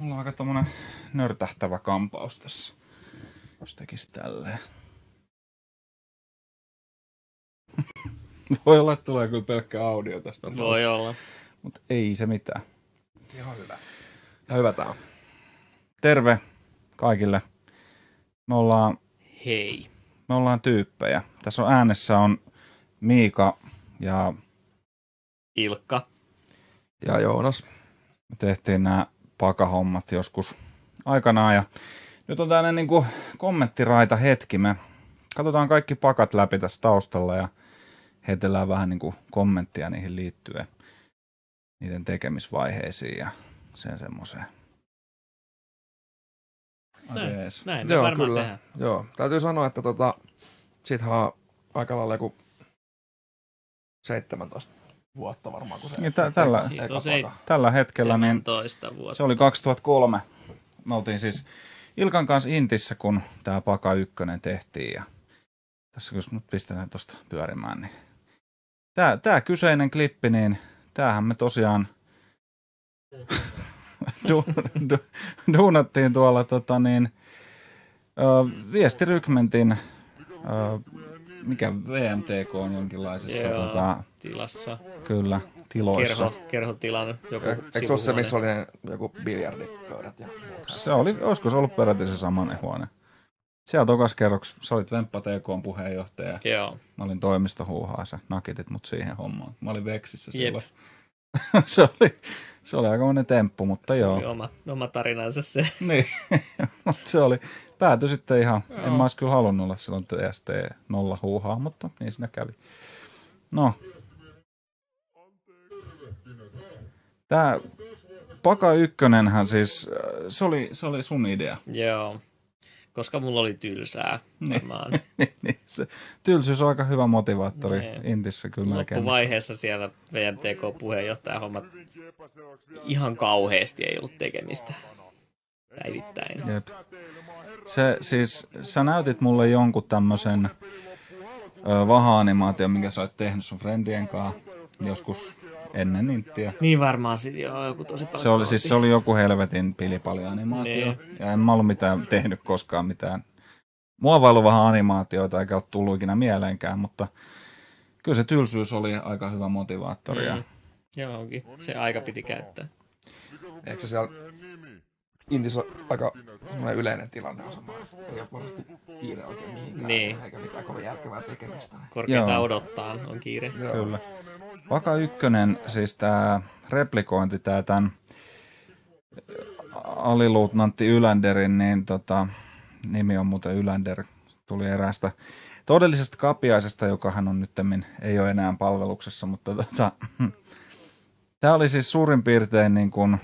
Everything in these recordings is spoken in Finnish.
Mulla on aika tommonen nörtähtävä kampaus tässä. Jos tekis tälleen. Voi olla, että tulee kyllä pelkkä audio tästä. Voi olla. Mutta ei se mitään. Ihan hyvä. Ja hyvä tää on. Terve kaikille. Me ollaan Hei. tyyppejä. Tässä on äänessä on Miika ja Ilkka. Ja Joonas. me tehtiin nämä pakahommat joskus aikanaan. Ja nyt on tämmöinen niinku kommenttiraita hetki. Me katsotaan kaikki pakat läpi tässä taustalla ja heitellään vähän niinku kommenttia niihin liittyen. Niiden tekemisvaiheisiin ja sen semmoiseen. Näin me Joo, varmaan kyllä. tehdään. Joo, täytyy sanoa, että siitähän on aika lailla joku 17 vuotta varmaan, kun se Niin tällä- Siitä eka on paka. Tällä hetkellä niin 17 vuotta. se oli 2003. Me oltiin siis Ilkan kanssa Intissä, kun tämä Paka 1 tehtiin. Ja tässä jos nyt pistetään tuosta pyörimään, niin tämä kyseinen klippi, niin tämähän me tosiaan duunattiin tuolla viestirykmentin mikä VMTK on jonkinlaisessa Joo. Tilassa. kyllä tiloissa. Kerhotilan joku Eikö se ole se, sivuhuone. missä oli ne joku biljardipöydät ja muut? Se oli, olisiko se ollut peräti se samainen huone? Siellä tokas kerroks, sä olit Vemppa TK:n puheenjohtaja. Joo. Mä olin toimistohuuhaa, sä nakitit mut siihen hommaan. Mä olin Veksissä Jep. silloin. se oli aika monen temppu, mutta joo. Se oli oma tarinansa se. Niin, mutta se oli, päätyi sitten ihan, Joo. en mä olisi kyllä halunnut olla silloin TST0 huuhaa, mutta niin siinä kävi. No. Tää Paka 1:nhän siis, se oli sun idea. Joo. Koska mulla oli tylsää varmaan. Niin, se tylsyys on aika hyvä motivaattori Niin. Intissä kyllä melkein. Loppuvaiheessa siellä VMTK-puheenjohtaja hommat ihan kauheasti ei ollut tekemistä päivittäin. Jep. Se siis, sä näytit mulle jonkun tämmösen vaha-animaation, minkä sä oot tehnyt sun friendien kanssa joskus ennen Inttiä. Niin varmaan joo, joku tosi paljon. Se oli joku helvetin pilipali-animaatio. Niin. Ja en mä ollut mitään tehnyt koskaan mitään muovailuvahan animaatioita, eikä ole tullut ikinä mieleenkään, mutta kyllä se tylsyys oli aika hyvä motivaattori. Ja Joo, onkin. Se aika piti käyttää. Eikö se siellä Intissä on aika yleinen tilanne on semmoinen, ei ole varmasti kiire oikein mihinkään, Niin. eikä mitään kovin järkevää tekemistä. Korkeintaan Joo. odottaa, on kiire. Joo. Kyllä. Paka 1, siis tää replikointi, tämän aliluutnantti Yländerin, niin nimi on muuten Yländer, tuli eräästä todellisesta kapiaisesta, joka hän on nyttemmin, ei ole enää palveluksessa, mutta tämä oli siis suurin piirtein niin kuin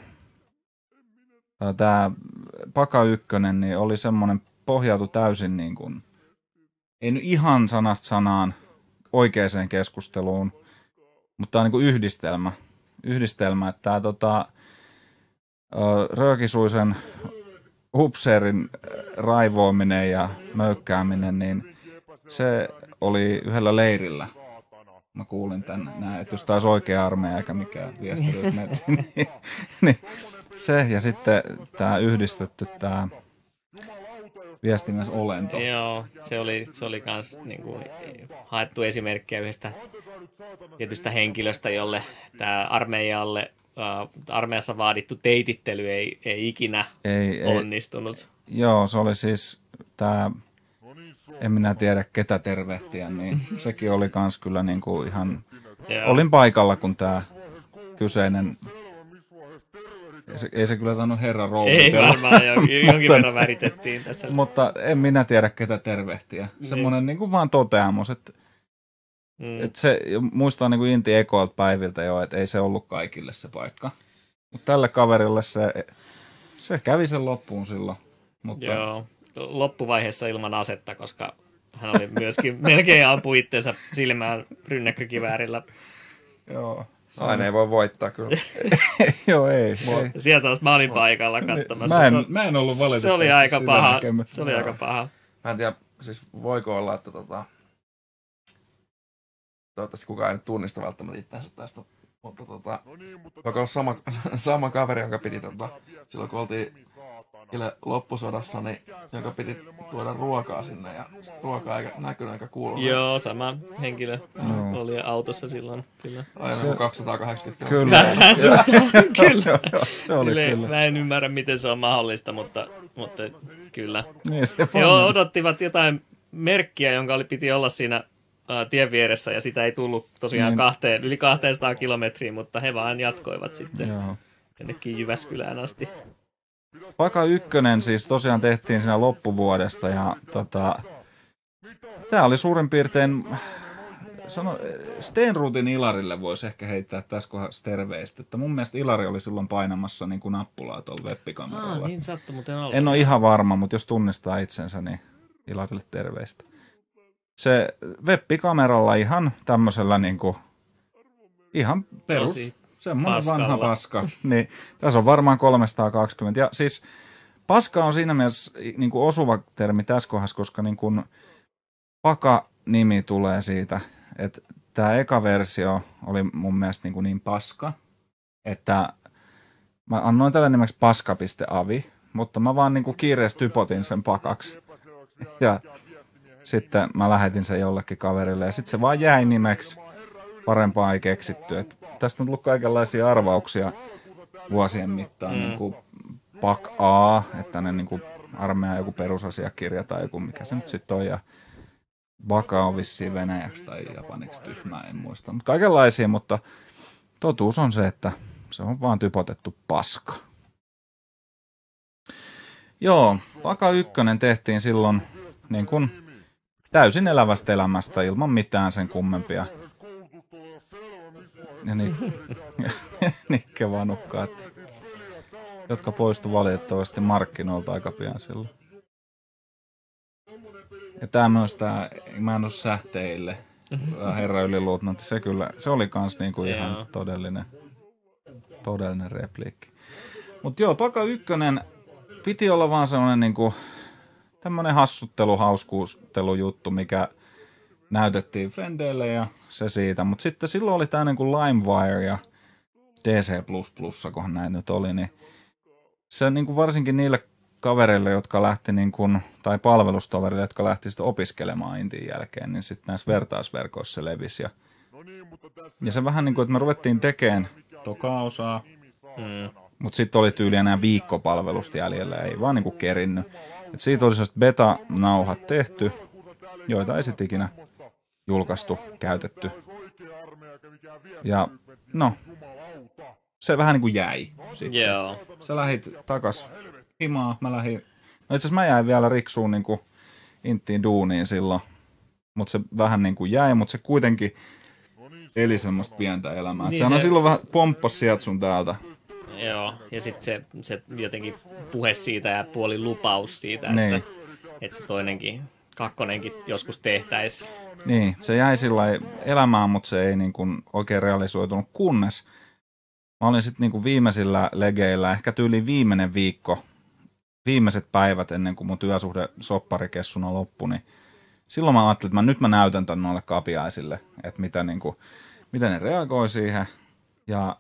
tämä Paka 1, niin oli semmoinen, pohjautu täysin niin kuin, ei nyt ihan sanasta sanaan oikeaan keskusteluun, mutta tämä on niin kuin yhdistelmä, että tämä röökisuisen upseerin raivoaminen ja möykkääminen, niin se oli yhdellä leirillä. Mä kuulin näin, että jos taisi oikea armeija eikä mikään viestirykmentti, niin se ja sitten tämä yhdistetty tämä viestinnäs olento. Joo, se oli kans niinku haettu esimerkkiä yhdestä tietystä henkilöstä, jolle tämä armeijassa vaadittu teitittely ei ikinä onnistunut. Joo, se oli siis tämä, en minä tiedä ketä tervehtiä, niin sekin oli kans kyllä niinku ihan, olin paikalla kun tämä kyseinen, ei se kyllä tainnut herra rouvitella. Ei varmaan, jonkin verran väritettiin tässä. Mutta en minä tiedä ketä tervehtiä. Semmoinen niinku vaan toteamus, että se muistaa niinku Inti ekoilta päiviltä jo, että ei se ollut kaikille se paikka. Mutta tälle kaverille se kävi sen loppuun silloin. Mutta joo, loppuvaiheessa ilman asetta, koska hän oli myöskin melkein ampui itseensä silmään rynnäkkökiväärillä. Joo. Aina ei voi voittaa kyllä. Joo, ei. Sieltä taas mä olin paikalla katsomassa. Mä en ollut valitettavasti se oli aika sitä paha. näkemässä. Se oli aika paha. Mä en tiedä, siis voiko olla, että toivottavasti kukaan ei nyt tunnista välttämättä itseänsä tästä Mutta joka on sama kaveri, jonka piti silloin kun oltiin loppusodassa, niin jonka piti tuoda ruokaa sinne ja ruokaa eikä näkynyt eikä kuulunut. Joo, sama henkilö oli autossa silloin, kyllä. Aina 280 Kyllä. Kyllä. Se oli kyllä. Mä en ymmärrä, miten se on mahdollista, mutta kyllä. Niin, se He odottivat jotain merkkiä, jonka piti olla siinä tien vieressä, ja sitä ei tullut tosiaan yli 200 kilometriä, mutta he vaan jatkoivat sitten jonnekin Jyväskylään asti. Paka 1 siis tosiaan tehtiin siinä loppuvuodesta, ja tää oli suurin piirtein, Stenruutin Ilarille voisi ehkä heittää tässä kohdassa terveistä, että mun mielestä Ilari oli silloin painamassa niin kuin nappulaa tuolla webbikameralla. Niin sattui muuten olla. En ole ihan varma, mutta jos tunnistaa itsensä, niin Ilarille terveistä. Se webbikameralla ihan tämmöisellä niinku, ihan perus, semmoinen vanha paska. Niin, tässä on varmaan 320. Ja siis paska on siinä mielessä niinku osuva termi tässä kohdassa, koska niinku Paka-nimi tulee siitä, että tämä eka versio oli mun mielestä niin paska, että mä annoin tällä nimeksi paska.avi, mutta mä vaan niin kiireesti typotin sen Pakaksi. Ja sitten mä lähetin sen jollekin kaverille ja sitten se vaan jäi nimeksi. Parempaa ei keksitty. Et tästä on tullut kaikenlaisia arvauksia vuosien mittaan. Niin kuin Pak A, että ne niin kuin armeijan joku perusasiakirja tai joku, mikä se nyt sitten on. Ja Baka on vissiin venäjäksi tai japaniksi, tyhmää, en muista. Mutta kaikenlaisia, mutta totuus on se, että se on vaan typotettu paska. Joo, Paka 1 tehtiin silloin niin kuin täysin elävästä elämästä ilman mitään sen kummempia. Ja Nikke vanukkaat, jotka poistu valitettavasti markkinoilta aika pian silloin. Ja tää myös tää, mä en oo sähteille, herra yliluutnantti, se oli kans niinku ihan todellinen repliikki. Mut joo, Paka 1 piti olla vaan semmonen niinku tämmönen hassuttelu, hauskuustelujuttu, mikä näytettiin frendeille ja se siitä. Mut sitten silloin oli tää niinku LimeWire ja DC++, kun näin nyt oli, niin se niinku varsinkin niille kavereille, jotka lähti niin kuin, tai palvelustoverille, jotka lähti sitten opiskelemaan intin jälkeen, niin sitten näissä vertaisverkoissa se levisi. Ja se vähän niin kuin, että me ruvettiin tekemään toka osaa, mutta sitten oli tyyli enää viikkopalvelusta jäljellä, ei vaan niin kuin kerinnyt. Et siitä oli sellaiset beta-nauhat tehty, joita ei sitten ikinä julkaistu, käytetty. Ja no, se vähän niin kuin jäi. Joo. Sä lähit takas himaa, mä lähdin. No itse asiassa mä jäin vielä riksuun niin kuin inttiin duuniin silloin. Mutta se vähän niin kuin jäi, mutta se kuitenkin eli semmoista pientä elämää. Niin sehän silloin vähän pomppasi sieltä sun täältä. Joo, ja sitten se jotenkin puhe siitä ja puoli lupaus siitä, niin. että se kakkonenkin joskus tehtäisiin. Niin, se jäi sillä elämään, mutta se ei niin kuin oikein realisoitunut, kunnes mä olin sitten niin kuin viimeisillä legeillä, ehkä tyyliin viimeinen viikko, viimeiset päivät ennen kuin mun työsuhde sopparikessuna loppui, niin silloin mä ajattelin, että nyt mä näytän tän noille kapiaisille, että miten ne reagoi siihen. Ja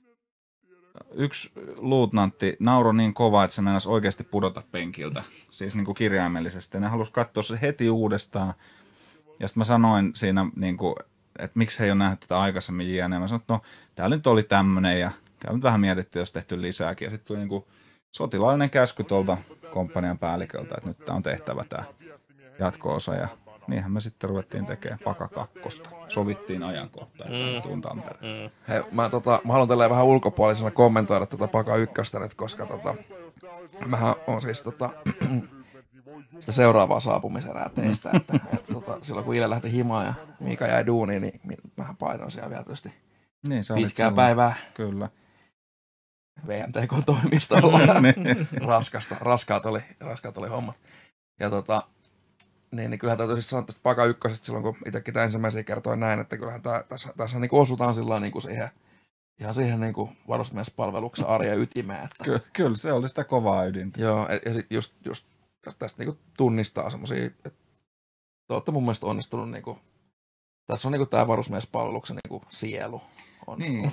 yksi luutnantti nauroi niin kovaa, että se meinasi oikeasti pudota penkiltä, siis niin kuin kirjaimellisesti. Ja ne halusi katsoa se heti uudestaan. Ja sitten mä sanoin siinä, niin kuin, että miksi he ei ole nähnyt tätä aikaisemmin jne. Mä sanoin, että no, täällä nyt oli tämmöinen ja nyt vähän mietittiin, jos tehty lisääkin. Ja sitten tuli niin kuin sotilaallinen käsky tuolta komppanian päälliköltä, että nyt tää on tehtävä tämä jatko-osa. Ja niinhän me sitten ruvettiin tekemään Paka 2. Sovittiin ajankohtaa, että tuun Tampereen. Hei, mä haluan tälleen vähän ulkopuolisena kommentoida tätä Paka 1 nyt, koska mähän on siis sitä seuraavaa saapumiserää teistä, että silloin kun Ile lähti himaan ja Miika jäi duuniin, niin mähän painoin siellä vielä tietysti niin, pitkää päivää. Kyllä. VMTK-toimistolla. Raskaat oli hommat. Ja niin kyllähän täytyy siis sanoa tästä Paka 1 silloin, kun itsekin tämä ensimmäisiä kertoin näin, että kyllähän tässä niin osutaan sillä niin kuin siihen niin kuin varusmiespalveluksen arjen ytimeen. Että Kyllä, se oli sitä kovaa ydintä. Joo, ja sitten just tästä niin kuin tunnistaa semmoisia, että te olette mun mielestä onnistunut, niin kuin, tässä on niin kuin tämä varusmiespalveluksen niin kuin sielu niin.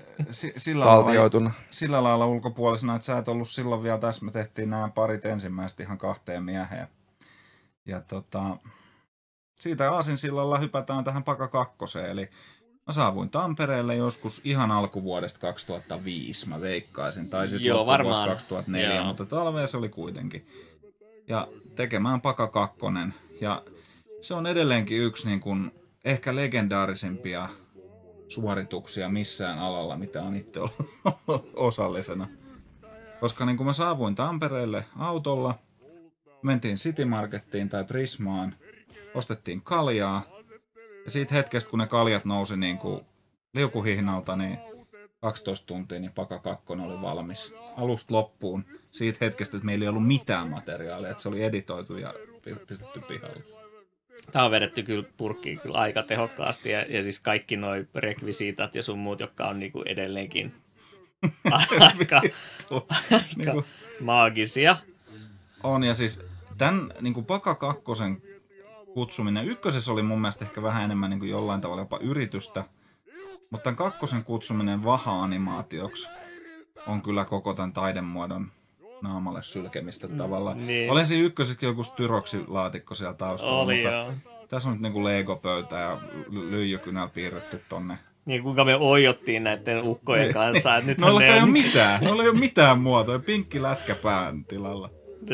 Sillä lailla ulkopuolisena, että sä et ollut silloin vielä tässä. Me tehtiin nämä parit ensimmäiset ihan 2 mieheen. Ja siitä aasinsillalla hypätään tähän Paka 2. Eli mä saavuin Tampereelle joskus ihan alkuvuodesta 2005, mä veikkaisin. Tai sitten loppuvuosi 2004, joo. Mutta talvea se oli kuitenkin. Ja tekemään Paka 2. Ja se on edelleenkin yksi niin kuin ehkä legendaarisimpia suorituksia missään alalla, mitä on itse ollut osallisena. Koska niin kuin mä saavuin Tampereelle autolla, mentiin City Markettiin tai Prismaan, ostettiin kaljaa. Ja siitä hetkestä, kun ne kaljat nousi niin kuin liukuhihnalta, niin 12 tuntia, niin Paka 2 oli valmis alusta loppuun. Siitä hetkestä, että meillä ei ollut mitään materiaalia, että se oli editoitu ja pistetty pihalle. Tämä on vedetty kyllä purkkiin kyllä aika tehokkaasti ja siis kaikki nuo rekvisiitat ja sun muut, jotka on niinku edelleenkin aika maagisia. On ja siis tämän niinku Paka 2 kutsuminen, ykkösessä oli mun mielestä ehkä vähän enemmän niinku jollain tavalla jopa yritystä, mutta tämän 2 kutsuminen vaha-animaatioksi on kyllä koko tämän taidemuodon naamalle sylkemistä tavallaan. Niin. Olen siinä ykkösessäkin joku styroksilaatikko siellä taustalla, oli, mutta joo. Tässä on nyt niinku Lego-pöytä ja lyijykynällä piirretty tonne. Niin kuinka me oijottiin näiden ukkojen kanssa. Että nyt noilla ei ole mitään. Noilla ei ole mitään muotoa. Pinkki lätkä pään tilalla.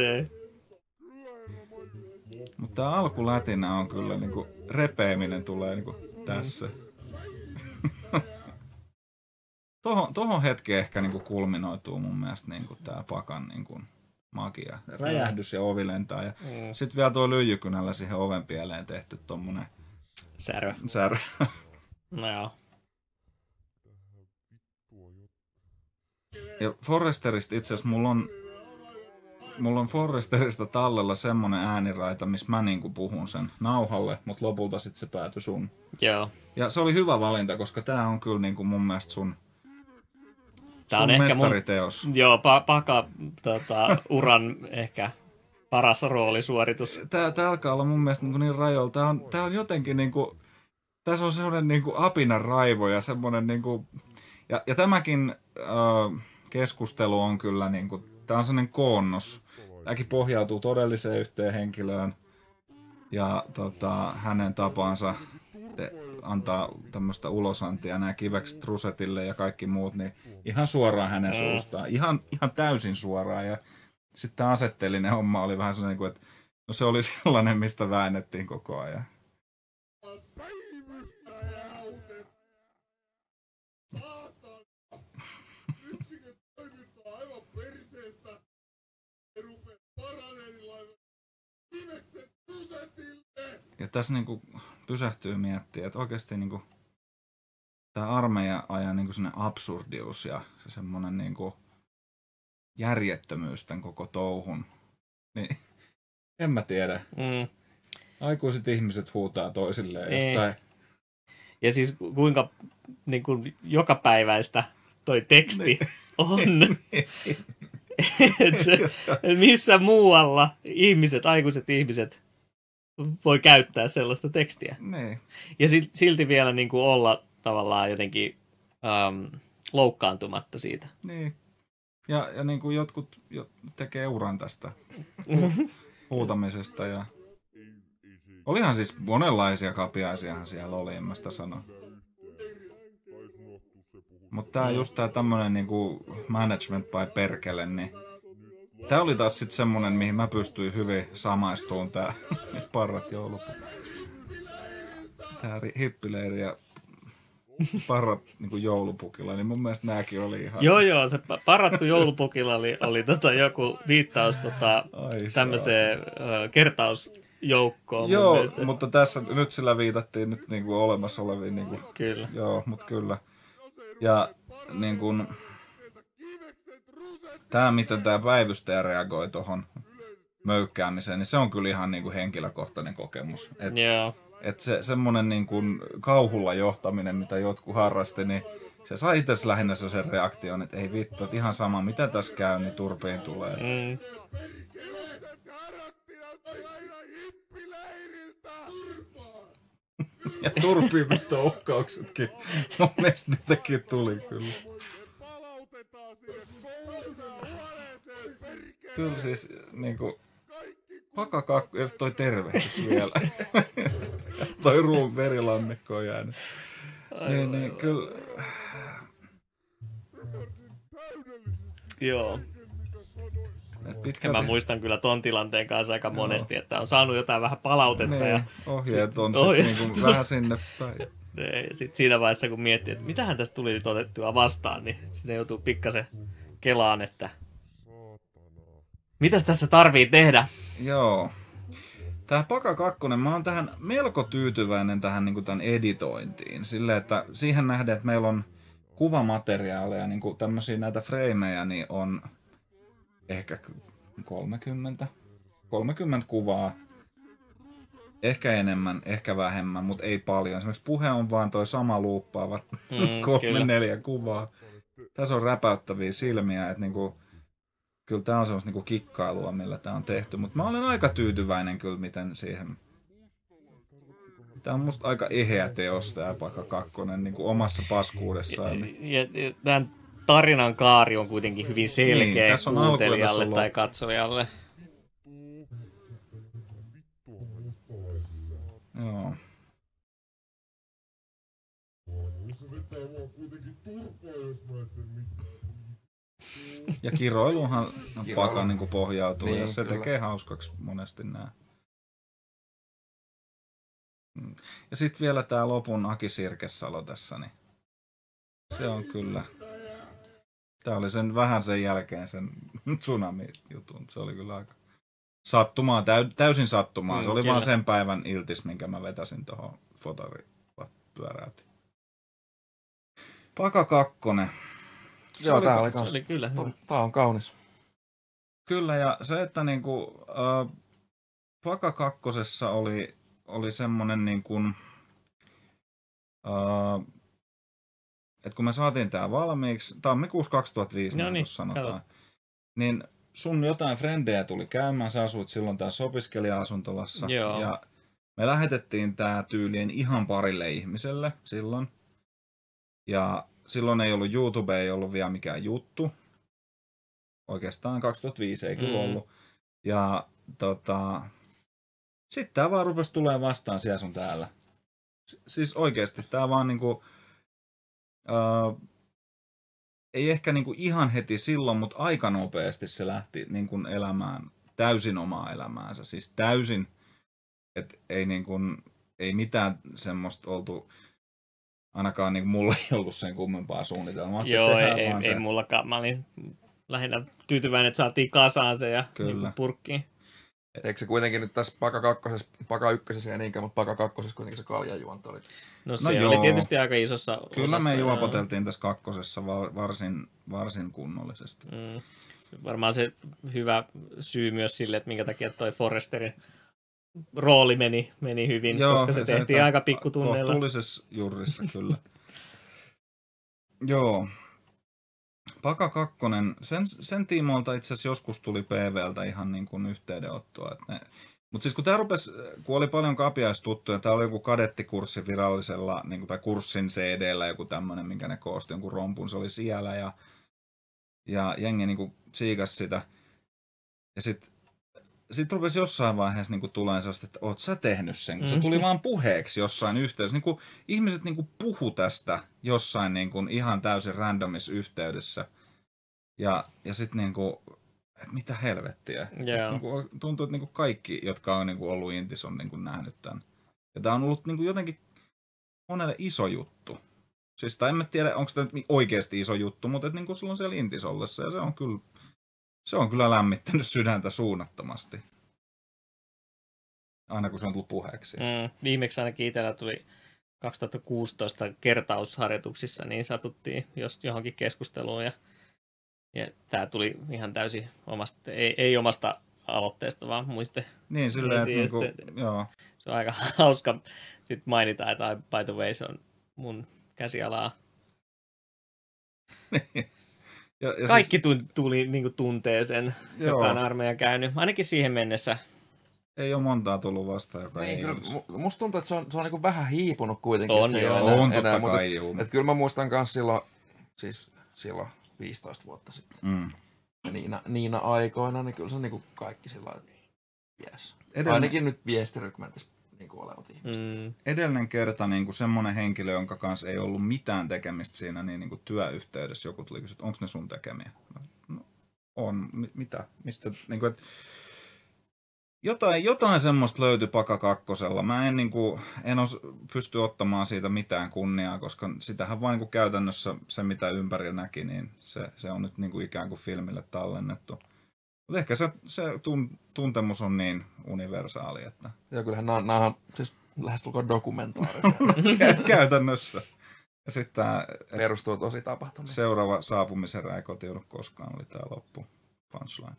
Mutta tämä alkulätinä on kyllä niinku, repeäminen tulee niinku tässä. Tohon hetkeen ehkä niinku kulminoituu mun mielestä niinku tää Pakan niinku magia. Räjähdys ja ovi lentää. Ja sit vielä tuo lyijykynällä siihen oven pieleen tehty tommonen särö. No joo. Ja Forresterista itse asiassa mulla on Forresterista tallella semmonen ääniraita, missä mä niinku puhun sen nauhalle, mutta lopulta sit se päätyi sun. Joo. Ja se oli hyvä valinta, koska tää on kyllä niinku mun mielestä sun mestariteos. Joo, Paka uran ehkä paras roolisuoritus. Tää alkaa olla mun mielestä niin rajoilla. Tää on jotenkin niinku, tässä on semmonen niinku apinan raivo ja semmonen niinku, ja tämäkin keskustelu on kyllä niinku, tää on semmonen koonnos. Tämäkin pohjautuu todelliseen yhteen henkilöön ja hänen tapansa antaa tämmöistä ulosantia, nämä kivekset Rusetille ja kaikki muut, niin ihan suoraan hänen suustaan. Ihan täysin suoraan. Ja sitten tämä asetteellinen homma oli vähän sellainen, että no se oli sellainen, mistä väännettiin koko ajan. Ja tässä niinku pysähtyy miettiä, että oikeasti niinku tämä armeija-ajan niinku sellainen absurdius ja se semmoinen niinku järjettömyys tämän koko touhun. Niin, en mä tiedä. Aikuiset ihmiset huutaa toisilleen jostain. Ja siis kuinka niinku jokapäiväistä toi teksti on. Et missä muualla aikuiset ihmiset voi käyttää sellaista tekstiä. Niin. Ja silti vielä niin kuin olla tavallaan jotenkin loukkaantumatta siitä. Niin. Ja niin kuin jotkut tekee uran tästä huutamisesta. Ja olihan siis monenlaisia kapiaisiahan siellä oli, en mä sitä sano. Mutta just tää tämmönen niinku management by perkele, niin tää oli taas sit semmonen, mihin mä pystyin hyvin samaistumaan, tää parrat joulupukilla. Tää hippileiri ja parrat niinku joulupukilla, niin mun mielestä nääkin oli ihan... Joo, se parrat kun joulupukilla oli joku viittaus tämmöiseen kertausjoukkoon. Joo, mutta tässä nyt sillä viitattiin nyt niinku olemassa oleviin niinku... Kyllä. Joo, mut kyllä. Ja niin kun, tämä, miten tämä päivystäjä reagoi tuohon möykkäämiseen, niin se on kyllä ihan niin kuin henkilökohtainen kokemus. Et se semmoinen niin kuin kauhulla johtaminen, mitä jotkut harrasti, niin se sai itse lähinnä sen reaktion, että ei vittu, että ihan sama mitä tässä käy, niin turpiin tulee. Ja turbiimitouhkauksetkin. Mun mielestä niitäkin tuli kyllä. Kyllä siis niinku pakakakku ja toi tervehdys vielä. Toi ruun verilammikko on jäänyt. Niin kyllä. Joo. Mä muistan kyllä ton tilanteen kanssa aika monesti, että on saanut jotain vähän palautetta. Niin, ja ohjeet on sit niinku vähän sinne päin. Sitten siinä vaiheessa, kun miettii, että mitähän tästä tuli nyt otettua vastaan, niin sitten joutuu pikkasen kelaan, että mitäs tässä tarvii tehdä? Joo. Tää Paka 2, mä oon tähän melko tyytyväinen tähän niinku tämän editointiin. Silleen, että siihen nähden, että meillä on kuvamateriaaleja, niinku tämmösiä näitä freimejä, niin on ehkä 30 kuvaa. Ehkä enemmän, ehkä vähemmän, mutta ei paljon. Esimerkiksi puhe on vaan toi sama luuppaava 3-4 kuvaa. Tässä on räpäyttäviä silmiä, että niinku, kyllä tää on semmoista niinku kikkailua, millä tää on tehty. Mutta mä olen aika tyytyväinen kyllä, miten siihen. Tää on musta aika eheä teos tää Paka 2 niinku omassa paskuudessaan. Ja tämän tarinan kaari on kuitenkin hyvin selkeä niin, kuuntelijalle tai katsojalle. Joo. Ja kiroiluhan Paka niinku pohjautuu niin, ja se kyllä tekee hauskaksi monesti nää. Ja sitten vielä tää lopun Aki Sirkesalo tässä, niin se on kyllä. Tää oli vähän sen jälkeen sen tsunami-jutun. Se oli kyllä aika sattumaa, täysin sattumaa. Se oli kyllä vaan sen päivän iltis, minkä mä vetäsin tuohon fotarilla pyöräytin. Paka 2. Joo, tää oli kans. Se oli kyllä hyvä. Tää on kaunis. Kyllä, ja se, että niinku Paka 2 oli semmonen niin kuin, että kun me saatiin tää valmiiksi, tammikuussa 2005, no niin sanotaan, niin sun jotain frendejä tuli käymään, sä asuit silloin täällä opiskelija-asuntolassa, joo, ja me lähetettiin tää tyyliin ihan parille ihmiselle silloin, ja silloin ei ollut YouTube, ei ollut vielä mikään juttu, oikeastaan 2005 ei kyllä ollut, ja sitten tää vaan rupesi tulee vastaan siellä sun täällä. Siis oikeesti tää vaan niinku ei ehkä niinku ihan heti silloin, mutta aika nopeasti se lähti niinku elämään täysin omaa elämäänsä. Siis täysin, että ei niinku, ei mitään semmoista oltu, ainakaan niinku mulla ei ollut sen kummempaa suunnitelmaa. Joo, ei mullakaan. Mä olin lähinnä tyytyväinen, että saatiin kasaan se ja niinku purkkiin. Eikö se kuitenkin nyt tässä Paka 1 ja niinkään, mutta Paka 2 kuitenkin se kaljajuonto oli? No se oli tietysti aika isossa kyllä osassa. Me juopoteltiin tässä 2 varsin kunnollisesti. Varmaan se hyvä syy myös sille, että minkä takia toi Forresterin rooli meni hyvin, joo, koska se tehtiin aika pikkutunneilla. Kohtuullisessa jurrissa kyllä. Joo. Paka 2, sen tiimoilta itse asiassa joskus tuli PVltä ihan niin kuin yhteydenottoa. Mutta siis kun oli paljon kapiaistuttuja, tää oli joku kadettikurssi virallisella, niin kuin, tai kurssin CD:llä joku tämmönen, minkä ne koosti, jonkun rompun, se oli siellä ja jengi niin kuin tsiikas sitä. Ja sit rupesi jossain vaiheessa niin tulemaan sellaista, että oot sä tehnyt sen, kun se tuli vaan puheeksi jossain yhteydessä. Niin kuin, ihmiset niin kuin puhu tästä jossain niin kuin ihan täysin randomissa yhteydessä. Ja sitten niin kuin, että mitä helvettiä. Yeah. Niin kuin, tuntuu, että niin kuin kaikki, jotka on niin kuin ollut Intis, on niin kuin nähnyt tämän. Ja tämä on ollut niin kuin jotenkin monelle iso juttu. Siis en mä tiedä, onko tämä oikeasti iso juttu, mutta että niin kuin silloin siellä Intis ollessa. Ja se on kyllä lämmittänyt sydäntä suunnattomasti. Aina kun se on tullut puheeksi. Viimeksi ainakin itsellä tuli 2016 kertausharjoituksissa, niin satuttiin johonkin keskusteluun. Ja tämä tuli ihan täysin omasta, ei omasta aloitteesta, vaan muiste. Niin, silleen, että niinku, joo. Se on aika hauska sitten mainita, että by the way, se on mun käsialaa. Ja kaikki siis tuli niinku tuntee sen, joka on armeijan käynyt. Ainakin siihen mennessä ei ole montaa tullut vastaan, joka niin, ei kyllä, olisi. musta tuntuu, että se on niin kuin vähän hiipunut kuitenkin. On, se joo. On totta kai, mutta että kyllä mä muistan myös silloin 15 vuotta sitten. Niinä aikoina, niin kyllä se on niin kuin kaikki sillä lailla, yes. Ainakin nyt viestirykmentissä niin kuin olevat ihmiset. Edellinen kerta niin kuin semmoinen henkilö, jonka kanssa ei ollut mitään tekemistä siinä niin kuin työyhteydessä, joku tuli kysyä, että onko ne sun tekemiä? No, on. Mitä? Mistä? Niin kuin, että jotain semmoista löytyi Paka kakkosella. Mä en pysty ottamaan siitä mitään kunniaa, koska sitähän vaan niin kuin käytännössä se, mitä ympärillä näki, niin se on nyt niin kuin ikään kuin filmille tallennettu. Mutta ehkä se tuntemus on niin universaali, että... Joo, kyllähän nämä on siis lähestulkoon dokumentaarisia. Käytännössä. Ja sitten perustuu tosi tapahtumiin. Seuraava saapumisen erä ei kotiudu koskaan, oli tämä loppu punchline.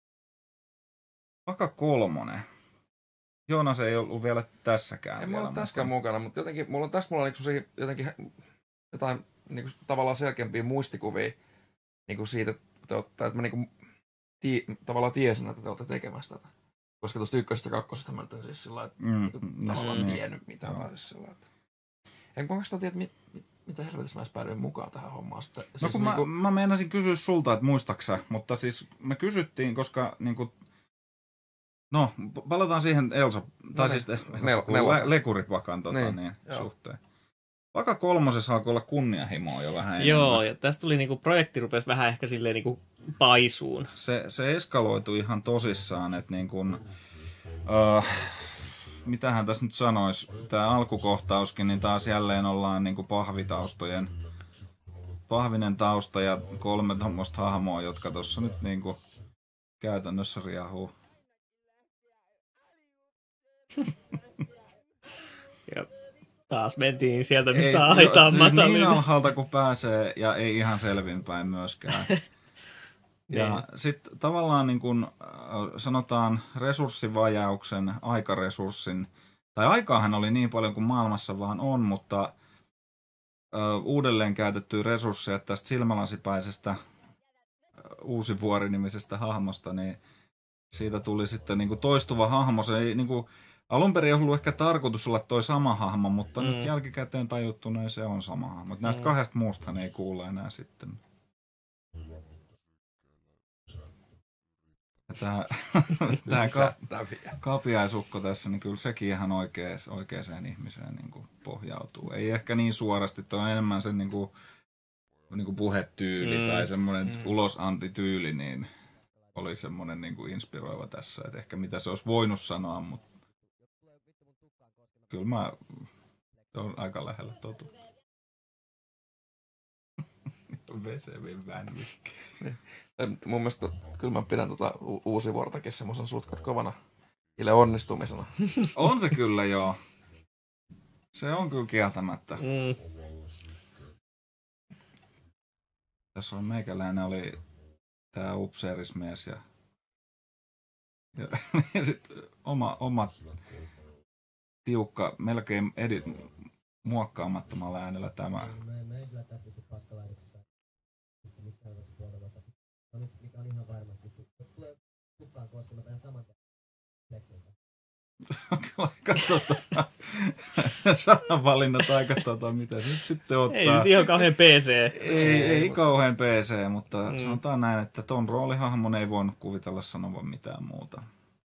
Paka 3. Joonas ei ollut vielä tässäkään. Ei mulla ole tässäkään mukana, mutta jotenkin mulla on jotenkin jotain niinku tavallaan selkeämpiä muistikuvia niinku siitä, että mä niinku tavallaan tiesin, että te olette tekemässä tätä. Koska tuosta ykkösestä ja kakkosesta mä nyt en siis sillä tavallaan tiennyt mitään. Enkä mä oikeastaan tiedä, mitä helvetissä mä edes päädyin mukaan tähän hommaan. No siis kun mä meinasin kysyä sulta, että muistaksä, mutta siis me kysyttiin, koska niinku... No, palataan siihen Elsa, tai siis Lekuripakan suhteen. Paka 3 alkoi olla kunnianhimoa jo vähän enemmän. Joo, ja tästä tuli niinku, projekti rupesi vähän ehkä silleen niinku paisuun. Se eskaloitui ihan tosissaan, että niin kuin, mitähän tässä nyt sanoisi, tämä alkukohtauskin, niin taas jälleen ollaan niin kuin pahvinen tausta ja 3 tommoista hahmoa, jotka tuossa nyt niin kuin käytännössä riahuu. Ja taas mentiin sieltä, mistä aitaan matalin. Niin alhaalta kuin pääsee ja ei ihan selvinpäin myöskään. Ja sitten tavallaan niin kuin sanotaan resurssivajauksen, aikaresurssin, tai aikaahan oli niin paljon kuin maailmassa vaan on, mutta uudelleen käytettyä resursseja tästä silmälasipäisestä Uusivuori-nimisestä hahmosta, niin siitä tuli sitten niin kuin toistuva hahmo. Se ei, niin kuin, alun perin ei ollut ehkä tarkoitus olla toi sama hahmo, mutta nyt jälkikäteen tajuttuna niin se on sama hahmo. Näistä 2 muustahan ei kuule enää sitten. Tämä kapiaisukko tässä, niin kyllä sekin ihan oikeaan ihmiseen niin kuin pohjautuu. Ei ehkä niin suorasti, toi on enemmän sen niin kuin puhetyyli tai semmoinen ulosanti-tyyli, niin oli semmoinen niin kuin inspiroiva tässä, että ehkä mitä se olisi voinut sanoa, mutta kyllä mä olen aika lähellä totuutta. VCV-vänvikki. Mun mielestä kyllä mä pidän Uusivuortakin semmoisen sutkot kovana ile onnistumisena. On se kyllä, joo. Se on kyllä kieltämättä. Tässä on meikäläinen oli tää upseerismies ja sitten oma tiukka, melkein muokkaamattomalla äänellä tämä. On kyllä aika sanavalinnat aika mitä se nyt sitten ottaa. Ei nyt ihan kauhean PC. Ei kauhean PC, mutta sanotaan näin, että ton roolihahmon ei voinut kuvitella sanovan mitään muuta.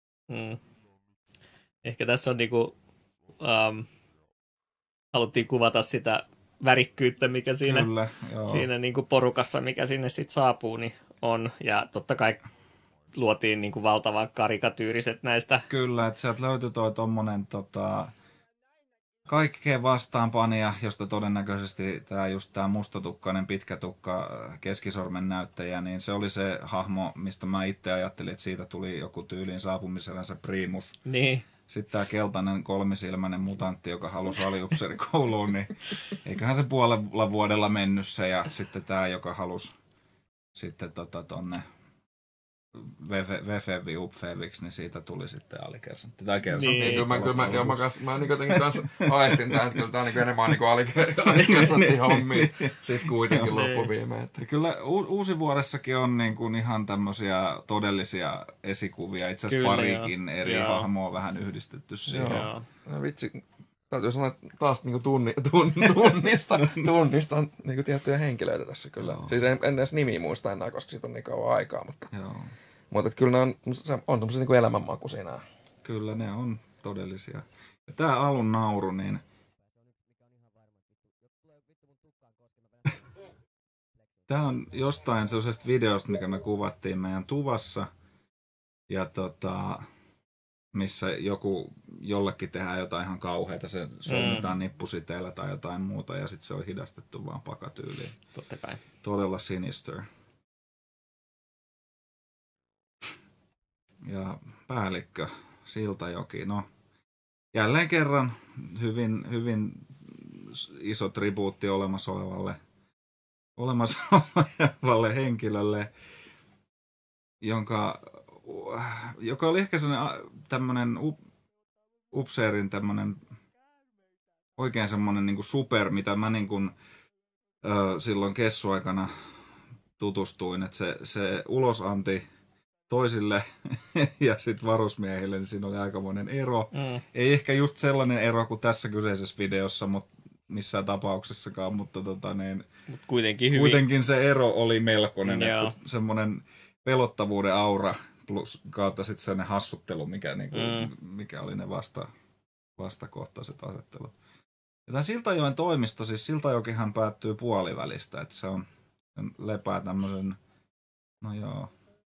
Ehkä tässä on niinku, haluttiin kuvata sitä värikkyyttä, mikä siinä niinku porukassa, mikä sinne sitten saapuu, niin on. Ja totta kai luotiin niinku valtavan karikatyyriset näistä. Kyllä, että sieltä löytyi toi tommonen kaikkeen vastaanpanija, josta todennäköisesti tämä mustatukkainen pitkätukka keskisormen näyttäjä, niin se oli se hahmo, mistä mä itse ajattelin, että siitä tuli joku tyyliin saapumiselänsä priimus. Niin. Sitten tämä keltainen kolmisilmäinen mutantti, joka halusi aliupseerikouluun, niin eiköhän se puolella vuodella mennyt se, ja sitten tämä, joka halusi sitten tonne Vefevi Upfeviksi, niin siitä tuli sitten alikersantti. Tai kersantti. Niin. Mä niin jotenkin kanssa aistin tämän, että kyllä tää on niin enemmän niin alikersantti hommia. Sitten kuitenkin loppuviimeen. Kyllä Uusivuoressakin on niin kuin ihan tämmöisiä todellisia esikuvia. Itse asiassa parikin eri hahmoa vähän yhdistetty siihen. Joo. No vitsi, täytyy sanoa, että taas niin tunnistan niin tiettyjä henkilöitä tässä kyllä. Joo. Siis en edes nimiä muista enää, koska siitä on niin kauan aikaa. Mutta kyllä ne on semmoisia niin elämänmakuisia nämä. Kyllä ne on todellisia. Ja tää alun nauru, niin tää on jostain sellaisesta videosta, mikä me kuvattiin meidän tuvassa. Ja missä jollekin tehdään jotain ihan kauheata, se solmitaan nippusiteellä tai jotain muuta, ja sitten se on hidastettu vaan pakatyyliin. Totta kai. Todella sinister. Ja päällikkö Siltajoki, no jälleen kerran hyvin iso tribuutti olemassa olevalle henkilölle, joka oli ehkä tämmönen upseerin tämmönen oikein semmonen niinku super, mitä mä niinku silloin kessuaikana tutustuin, että se ulosanti toisille ja sitten varusmiehille, niin siinä oli aikamoinen ero. Ei ehkä just sellainen ero kuin tässä kyseisessä videossa, mutta missään tapauksessakaan, mutta mut kuitenkin kuitenkin se ero oli melkoinen, että semmoinen pelottavuuden aura plus kautta sitten sellainen hassuttelu, mikä oli ne vastakohtaiset asettelut. Ja tämä Siltajoen toimisto, siis Siltajokihan päättyy puolivälistä, että se lepää tämmöisen, no joo.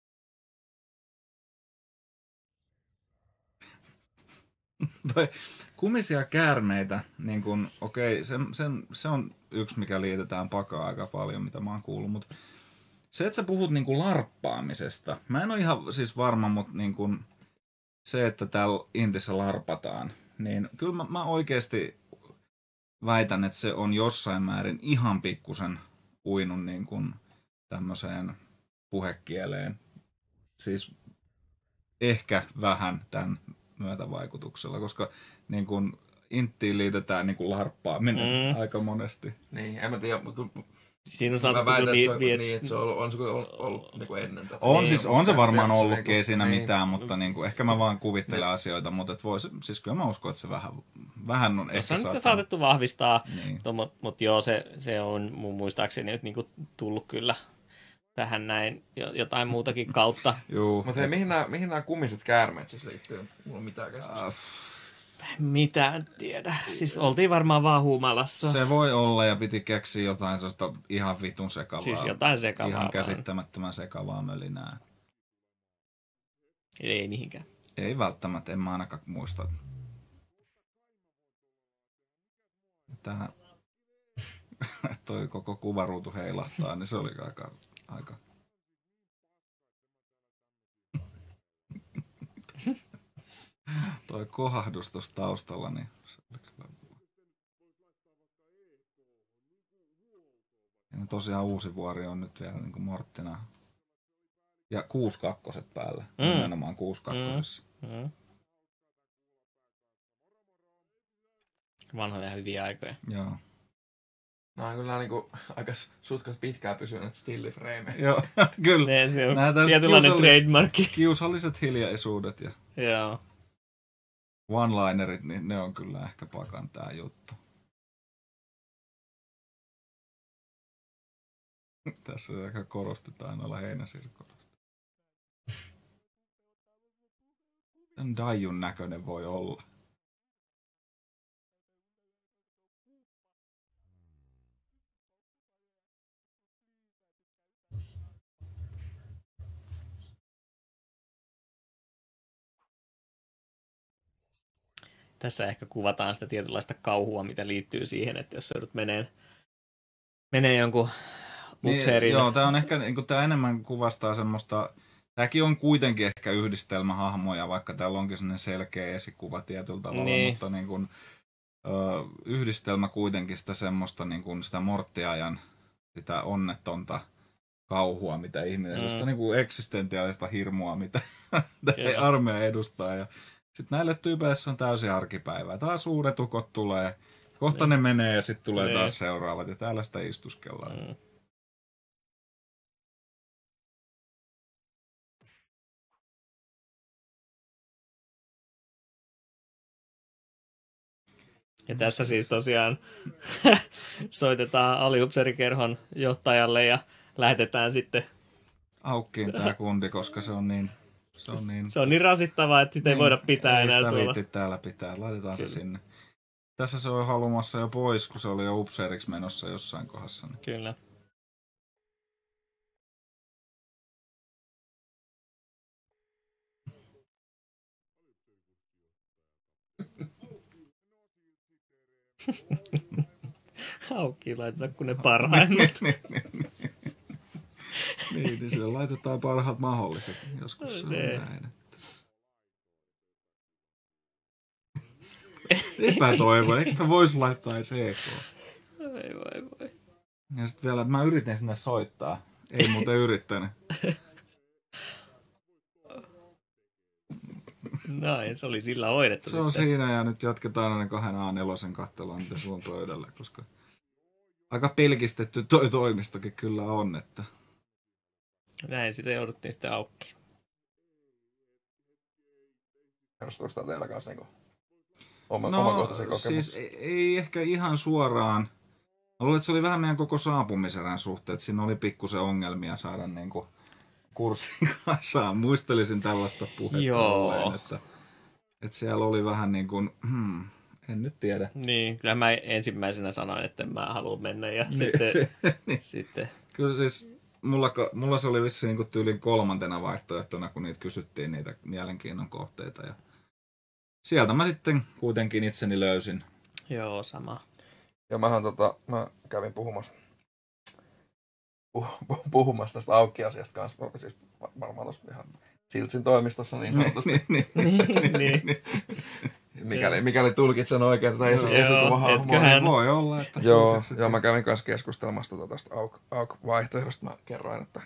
Kumisia käärmeitä, niin kun, okei, se on yksi, mikä liitetään pakaan aika paljon, mitä mä oon kuullut, mutta se, että sä puhut niin kuin larppaamisesta, mä en ole ihan siis varma, mutta niin kuin se, että täällä Intissä larpataan, niin kyllä mä oikeasti väitän, että se on jossain määrin ihan pikkusen uinut niin kuin tämmöiseen puhekieleen. Siis ehkä vähän tämän myötävaikutuksella, koska niin kuin Inttiin liitetään niin kuin larppaaminen aika monesti. Niin, en mä tiedä, siinä on saattu että se on ollut niin kuin ennen tätä. On se varmaan ollutkin, ei siinä mitään, mutta niin kuin, ehkä mä vaan kuvittelen asioita, mutta siis kyllä mä uskon, että se vähän on ehkä se saatettu vahvistaa, niin. Mutta joo, se on mun muistaakseni nyt niin kuin tullut kyllä tähän näin jotain muutakin kautta. Mutta hei, mihin nämä kumiset käärmeet siis liittyy? Mulla on mitään käsitystä. Mitä en tiedä. Siis oltiin varmaan vaan huumalassa. Se voi olla ja piti keksiä jotain sellaista ihan vitun sekavaa. Siis jotain sekavaa. Ihan käsittämättömän sekavaa mölinää. Ei mihinkään. Ei välttämättä, en mä ainakaan muista. Tää toi koko kuvaruutu heilahtaa, niin se oli aika. Toi kohahdus tuossa taustalla, niin se oli kyllä. Ja tosiaan Uusivuori on nyt vielä niin kuin Morttina. Ja 6-2 päällä. Nimenomaan 6-2. Vanhoja hyviä aikoja. Joo. No on kyllä niinku aika sutkat pitkään pysyneet stillifreimejä. Joo, kyllä. Se on tietynlainen trademarkki. Kiusalliset hiljaisuudet ja joo. One-linerit, niin ne on kyllä ehkä pakan tää juttu. Tässä ehkä korostetaan noilla heinäsirkoilla. Tän Daijun näköinen voi olla. Tässä ehkä kuvataan sitä tietynlaista kauhua, mitä liittyy siihen, että jos joudut menee jonkun upseerin. Niin, joo, tämä on ehkä, niin tämä enemmän kuvastaa semmoista, tämäkin on kuitenkin ehkä yhdistelmähahmoja, vaikka täällä onkin sellainen selkeä esikuva tietyllä tavalla, mutta niin kuin, yhdistelmä kuitenkin sitä semmoista niin kuin sitä Morttiajan, sitä onnetonta kauhua, mitä ihminen, sellaista niin kuin eksistentiaalista hirmua, mitä armeija edustaa. Ja sitten näille tyypeissä on täysin arkipäivää. Taas uudet ukot tulee, kohta ne menee ja sitten tulee taas seuraavat ja täällä sitä istuskellaan. Ja tässä siis tosiaan soitetaan aliupseerikerhon johtajalle ja lähetetään sitten aukkiin tämä kundi, koska se on niin rasittavaa, että sitä ei voida pitää enää tuolla. Ei sitä viitti täällä pitää. Laitetaan Kyllä. se sinne. Tässä se on halumassa jo pois, kun se oli jo upseeriksi menossa jossain kohdassa. Niin. Kyllä. Aukki laitetaan kun ne parhaimmat. niin sille laitetaan parhaat mahdolliset. Joskus se on näin. Epätoivo, eikö sitä voisi laittaa edes EK? Voi. Ja sitten vielä, että mä yritin sinne soittaa. Ei muuten yrittänyt. Näin, se oli sillä hoidettu. Se on siinä ja nyt jatketaan aina 2 A4 kattelua, mitä sulla on pöydällä, koska aika pelkistetty toi toimistokin kyllä on, että... Näin, sitä jouduttiin sitten aukki. Kerrostuuko sitä teillä kanssa niin omakohtaisia kokemuksia? Siis ei ehkä ihan suoraan. Mä luulen, että se oli vähän meidän koko saapumiserän suhteen, että siinä oli pikkusen ongelmia saada niin kuin kurssin kasaan. Muistelisin tällaista puhetta olleen, että siellä oli vähän niin kuin, en nyt tiedä. Niin, kyllä mä ensimmäisenä sanoin, että mä haluan mennä ja sitten... Kyllä siis mulla se oli vissiin niin tyylin 3. vaihtoehtona, kun niitä kysyttiin niitä mielenkiinnon kohteita. Ja sieltä mä sitten kuitenkin itseni löysin. Joo, sama. Ja mä kävin puhumassa tästä aukki-asiasta kanssa, siis varmaan tuossa ihan Siltsin toimistossa niin sanotusti. Mikäli tulkitsen oikein tätä esikuvahaahmoa. Voi olla, että Joo, mä kävin kanssa keskustelemassa tästä AUK-vaihtoehdosta. Mä kerroin, että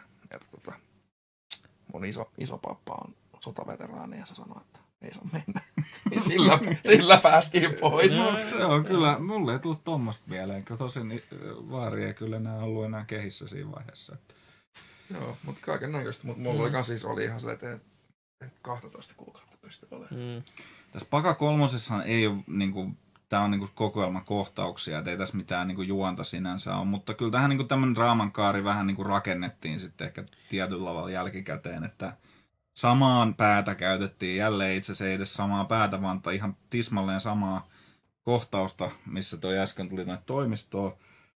mun iso pappa on sotaveteraani ja se sanoi, että ei saa mennä. Sillä päästiin pois. No, se on kyllä, mulle ei tullut tommoista mieleen, kun tosin vaari ei kyllä enää ollut enää kehissä siinä vaiheessa. Joo, mutta kaiken näköistä. Mutta mulla oli siis oli ihan se, että 12 kuukautta pystyi olemaan. Tässä Paka 3:ssahan ei ole, niinku, tää on niinku kokoelmakohtauksia, et ei tässä mitään niinku juonta sinänsä ole, mutta kyllä tähän niinku tämmönen draamankaari vähän niinku rakennettiin sitten ehkä tietyllä tavalla jälkikäteen, että samaan päätä käytettiin jälleen, itse asiassa ei edes samaa päätä, vaan ihan tismalleen samaa kohtausta, missä toi äsken tuli noita toimistoa.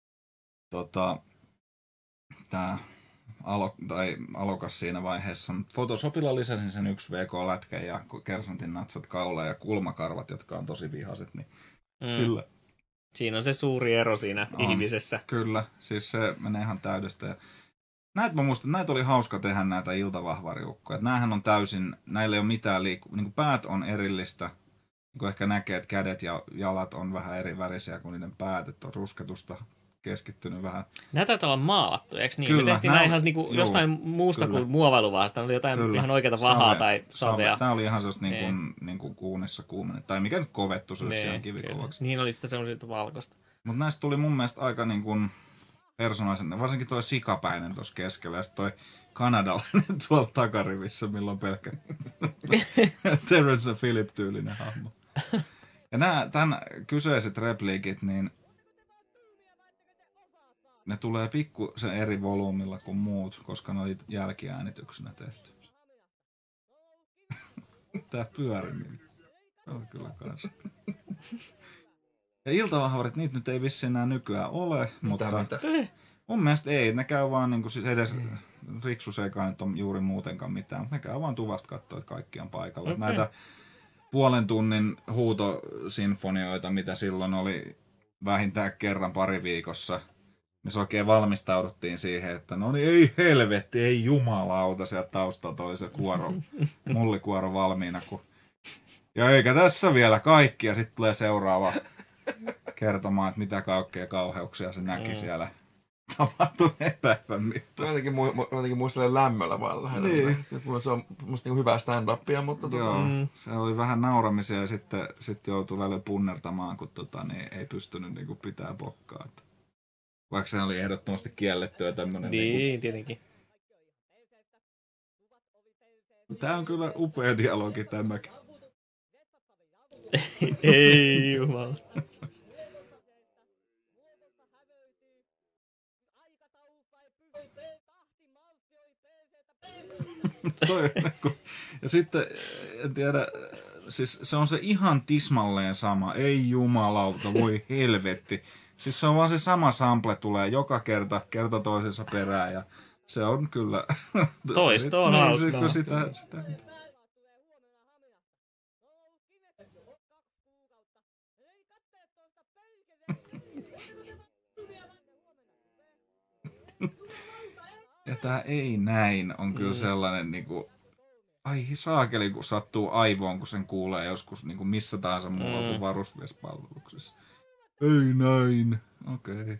Tää alokas siinä vaiheessa. Photoshopilla lisäsin sen 1 VK-lätkän ja kersantin natsat kaula ja kulmakarvat, jotka on tosi vihaset. Niin sillä... Siinä on se suuri ero siinä ihmisessä. Kyllä, siis se menee ihan täydestä. Ja näitä mä muistan, näitä oli hauska tehdä näitä iltavahvariukkoja. Nämähän on täysin, näillä ei ole mitään niin päät on erillistä. Niin ehkä näkee, että kädet ja jalat on vähän eri värisiä kuin niiden päät, että on rusketusta keskittynyt vähän. Nämä taitaa olla maalattu, eikö niin? Kyllä, me tehtiin nämä ihan niinku jostain muusta kuin muovailuvahasta. Oli jotain ihan oikeata vahaa tai savea. Tämä oli ihan sellaista niin kuin kuunissa kuumennetta. Tai mikä nyt kovettu, se oli ihan kivikovaksi. Niin oli sitä semmoista valkoista. Mutta näistä tuli mun mielestä aika niin kuin persoonallisen, varsinkin toi sikapäinen tuossa keskellä ja sitten toi kanadalainen tuolla takarivissä, milloin pelkkä Terrence ja Philip-tyylinen hahmo. Ja nämä tämän kyseiset repliikit, niin ne tulee pikkusen eri volyymilla kuin muut, koska ne oli jälkiäänityksenä tehty. Tää pyöriminen. Se on kyllä kanssa. Ja iltavahvarit, niitä nyt ei vissiin enää nykyään ole, mutta mun mielestä ei. Ne käy vaan niinku siis edes Riksus eikä nyt ole juuri muutenkaan mitään, mutta ne käy vaan tuvasta katsoa, että kaikki on paikalla. Okay. Näitä 0,5 tunnin huutosinfonioita, mitä silloin oli vähintään kerran pari viikossa, missä oikein valmistauduttiin siihen, että no niin ei helvetti, ei jumalauta, sieltä taustalta oli se mullikuoro valmiina. Ja eikä tässä vielä kaikki, ja sitten tulee seuraava kertomaan, että mitä kaikkea kauheuksia se näki siellä tapahtuneen päivän mittaan. Jotenkin muistelen lämmöllä vaan lähinnä. Niin. Se on musta niinku hyvää stand-upia, mutta se oli vähän nauramisia ja sitten joutui välillä punnertamaan, kun niin ei pystynyt niinku pitää bokkaa. Vaikka se oli ehdottomasti kiellettyä tämmönen. Niin, tietenkin. Tää on kyllä upea dialogi tämäkin. Ei jumala. Ja sitten, en tiedä, siis se on se ihan tismalleen sama. Ei jumalauta, voi helvetti. Siis se on vaan se sama sample tulee joka kerta toisensa perään ja se on kyllä... Toisto on hauskaa. Niin, sitä. Ja tää ei näin on kyllä sellainen niinku... Ai saakeli, kun sattuu aivoon, kun sen kuulee joskus niinku missä tahansa muualla kuin varusmiespalveluksessa. Ei näin. Okei. Okay.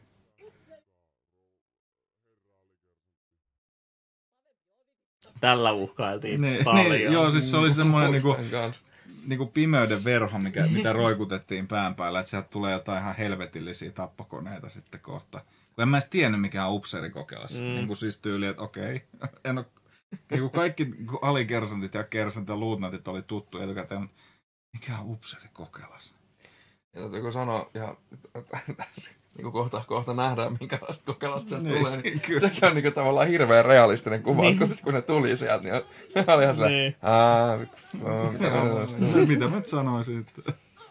Tällä uhkailtiin paljon. Joo, siis se oli semmoinen niinku pimeyden verho, mitä roikutettiin pään päällä, että sieltä tulee jotain ihan helvetillisiä tappokoneita sitten kohta. Kun en mä edes tiennyt, mikä on upseerikokelas. Niin siis tyyli, että okei. Niin kaikki alikersantit ja kersant ja luutnantit oli tuttu etukäteen, mutta mikä on upseerikokelas? Ja täytyykö sanoa, niin kohta nähdään, minkälaista kokelasta sieltä tulee, niin sekin on niin tavallaan hirveän realistinen kuva, kun ne tuli sieltä, niin ne oli ihan silleen, mitä mä nyt sanoisin, että...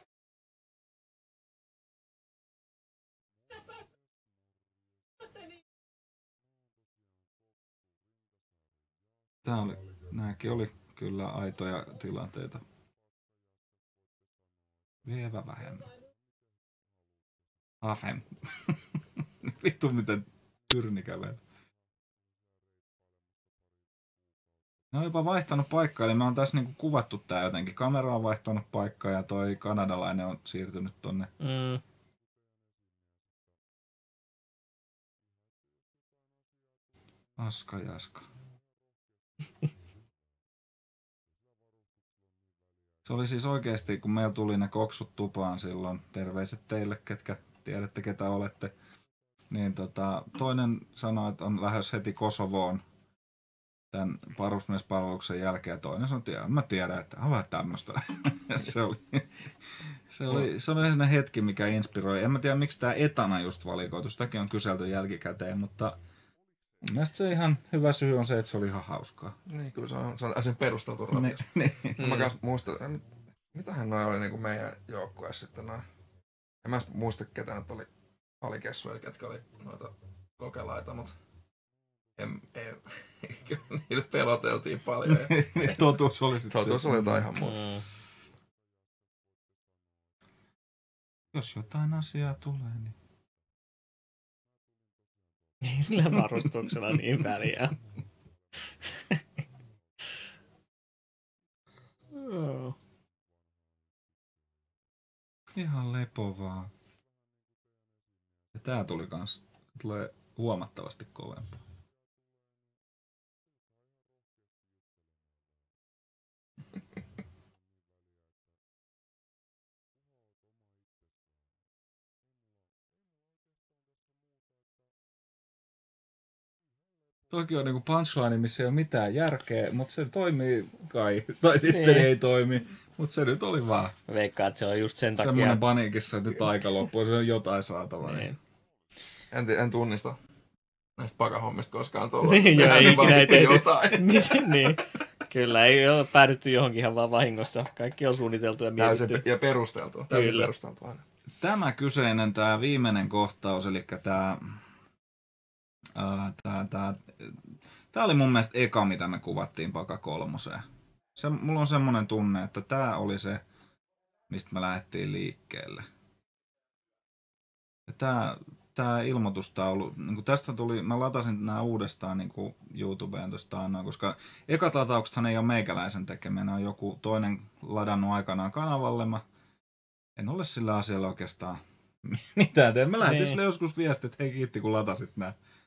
Nääkin oli kyllä aitoja tilanteita. Vielä vähemmän. Afem. Vittu miten tyrni kävelee. Ne on jopa vaihtanut paikkaa, eli me on tässä niinku kuvattu tää jotenkin. Kamera on vaihtanut paikkaa ja toi kanadalainen on siirtynyt tonne. Aska jaska. Se oli siis oikeesti, kun meillä tuli ne koksut tupaan silloin, terveiset teille, ketkä tiedätte, ketä olette, niin toinen sanoi, että on lähes heti Kosovoon tämän varusmiespalveluksen jälkeen, ja toinen sanoi, että mä tiedän, että haluaa tämmöistä. se oli sellainen hetki, mikä inspiroi. En mä tiedä, miksi tämä etana just valikoitu, sitäkin on kyselty jälkikäteen, mutta mun mielestä se ihan hyvä syy on se, että se oli ihan hauskaa. Niin, kyllä se on sen perusteltu ratkaisu. Mä kans muistan, mitähän noi oli niinku meidän joukkueessa sitten noin. En mä muista ketään, että oli alikessuja, ketkä oli noita kokelaita, mutta niille peloteltiin paljon. Totuus oli sitten. Totuus oli jotain ihan muuta. Jos jotain asiaa tulee, niin... Ei sillä varustuksella niin väliä. Ihan lepovaa. Ja tää tuli kans. Tulee huomattavasti kovempaa. Toki on niinku punchline, missä ei ole mitään järkeä, mutta se toimii kai. Tai sitten ei toimi, mutta se nyt oli vaan. Mä veikkaan, että se on just sen takia. Semmoinen paniikissa, että nyt aika loppuu, se on jotain saatavaa. Niin. En tunnista näistä pakahommista koskaan tullut. Niin, joo, ei jotain. Niin. Kyllä, ei ole päädytty johonkin ihan vaan vahingossa. Kaikki on suunniteltu ja mietitty. Ja perusteltu. Täysin perusteltu aina. Tämä kyseinen, tämä viimeinen kohtaus, eli Tämä oli mun mielestä eka, mitä me kuvattiin Paka kolmoseen. Mulla on semmoinen tunne, että tämä oli se, mistä me lähdettiin liikkeelle. Ja tämä ilmoitustaulu, niin tästä tuli, mä latasin nämä uudestaan niin YouTubeen tuosta annoin, koska ekat latauksethan ei ole meikäläisen tekemään, ne on joku toinen ladannut aikanaan kanavalle. Mä en ole sillä asialla oikeastaan mitään tehnyt. Mä lähetin sille joskus viesti, että hei kiitti kun latasit nämä.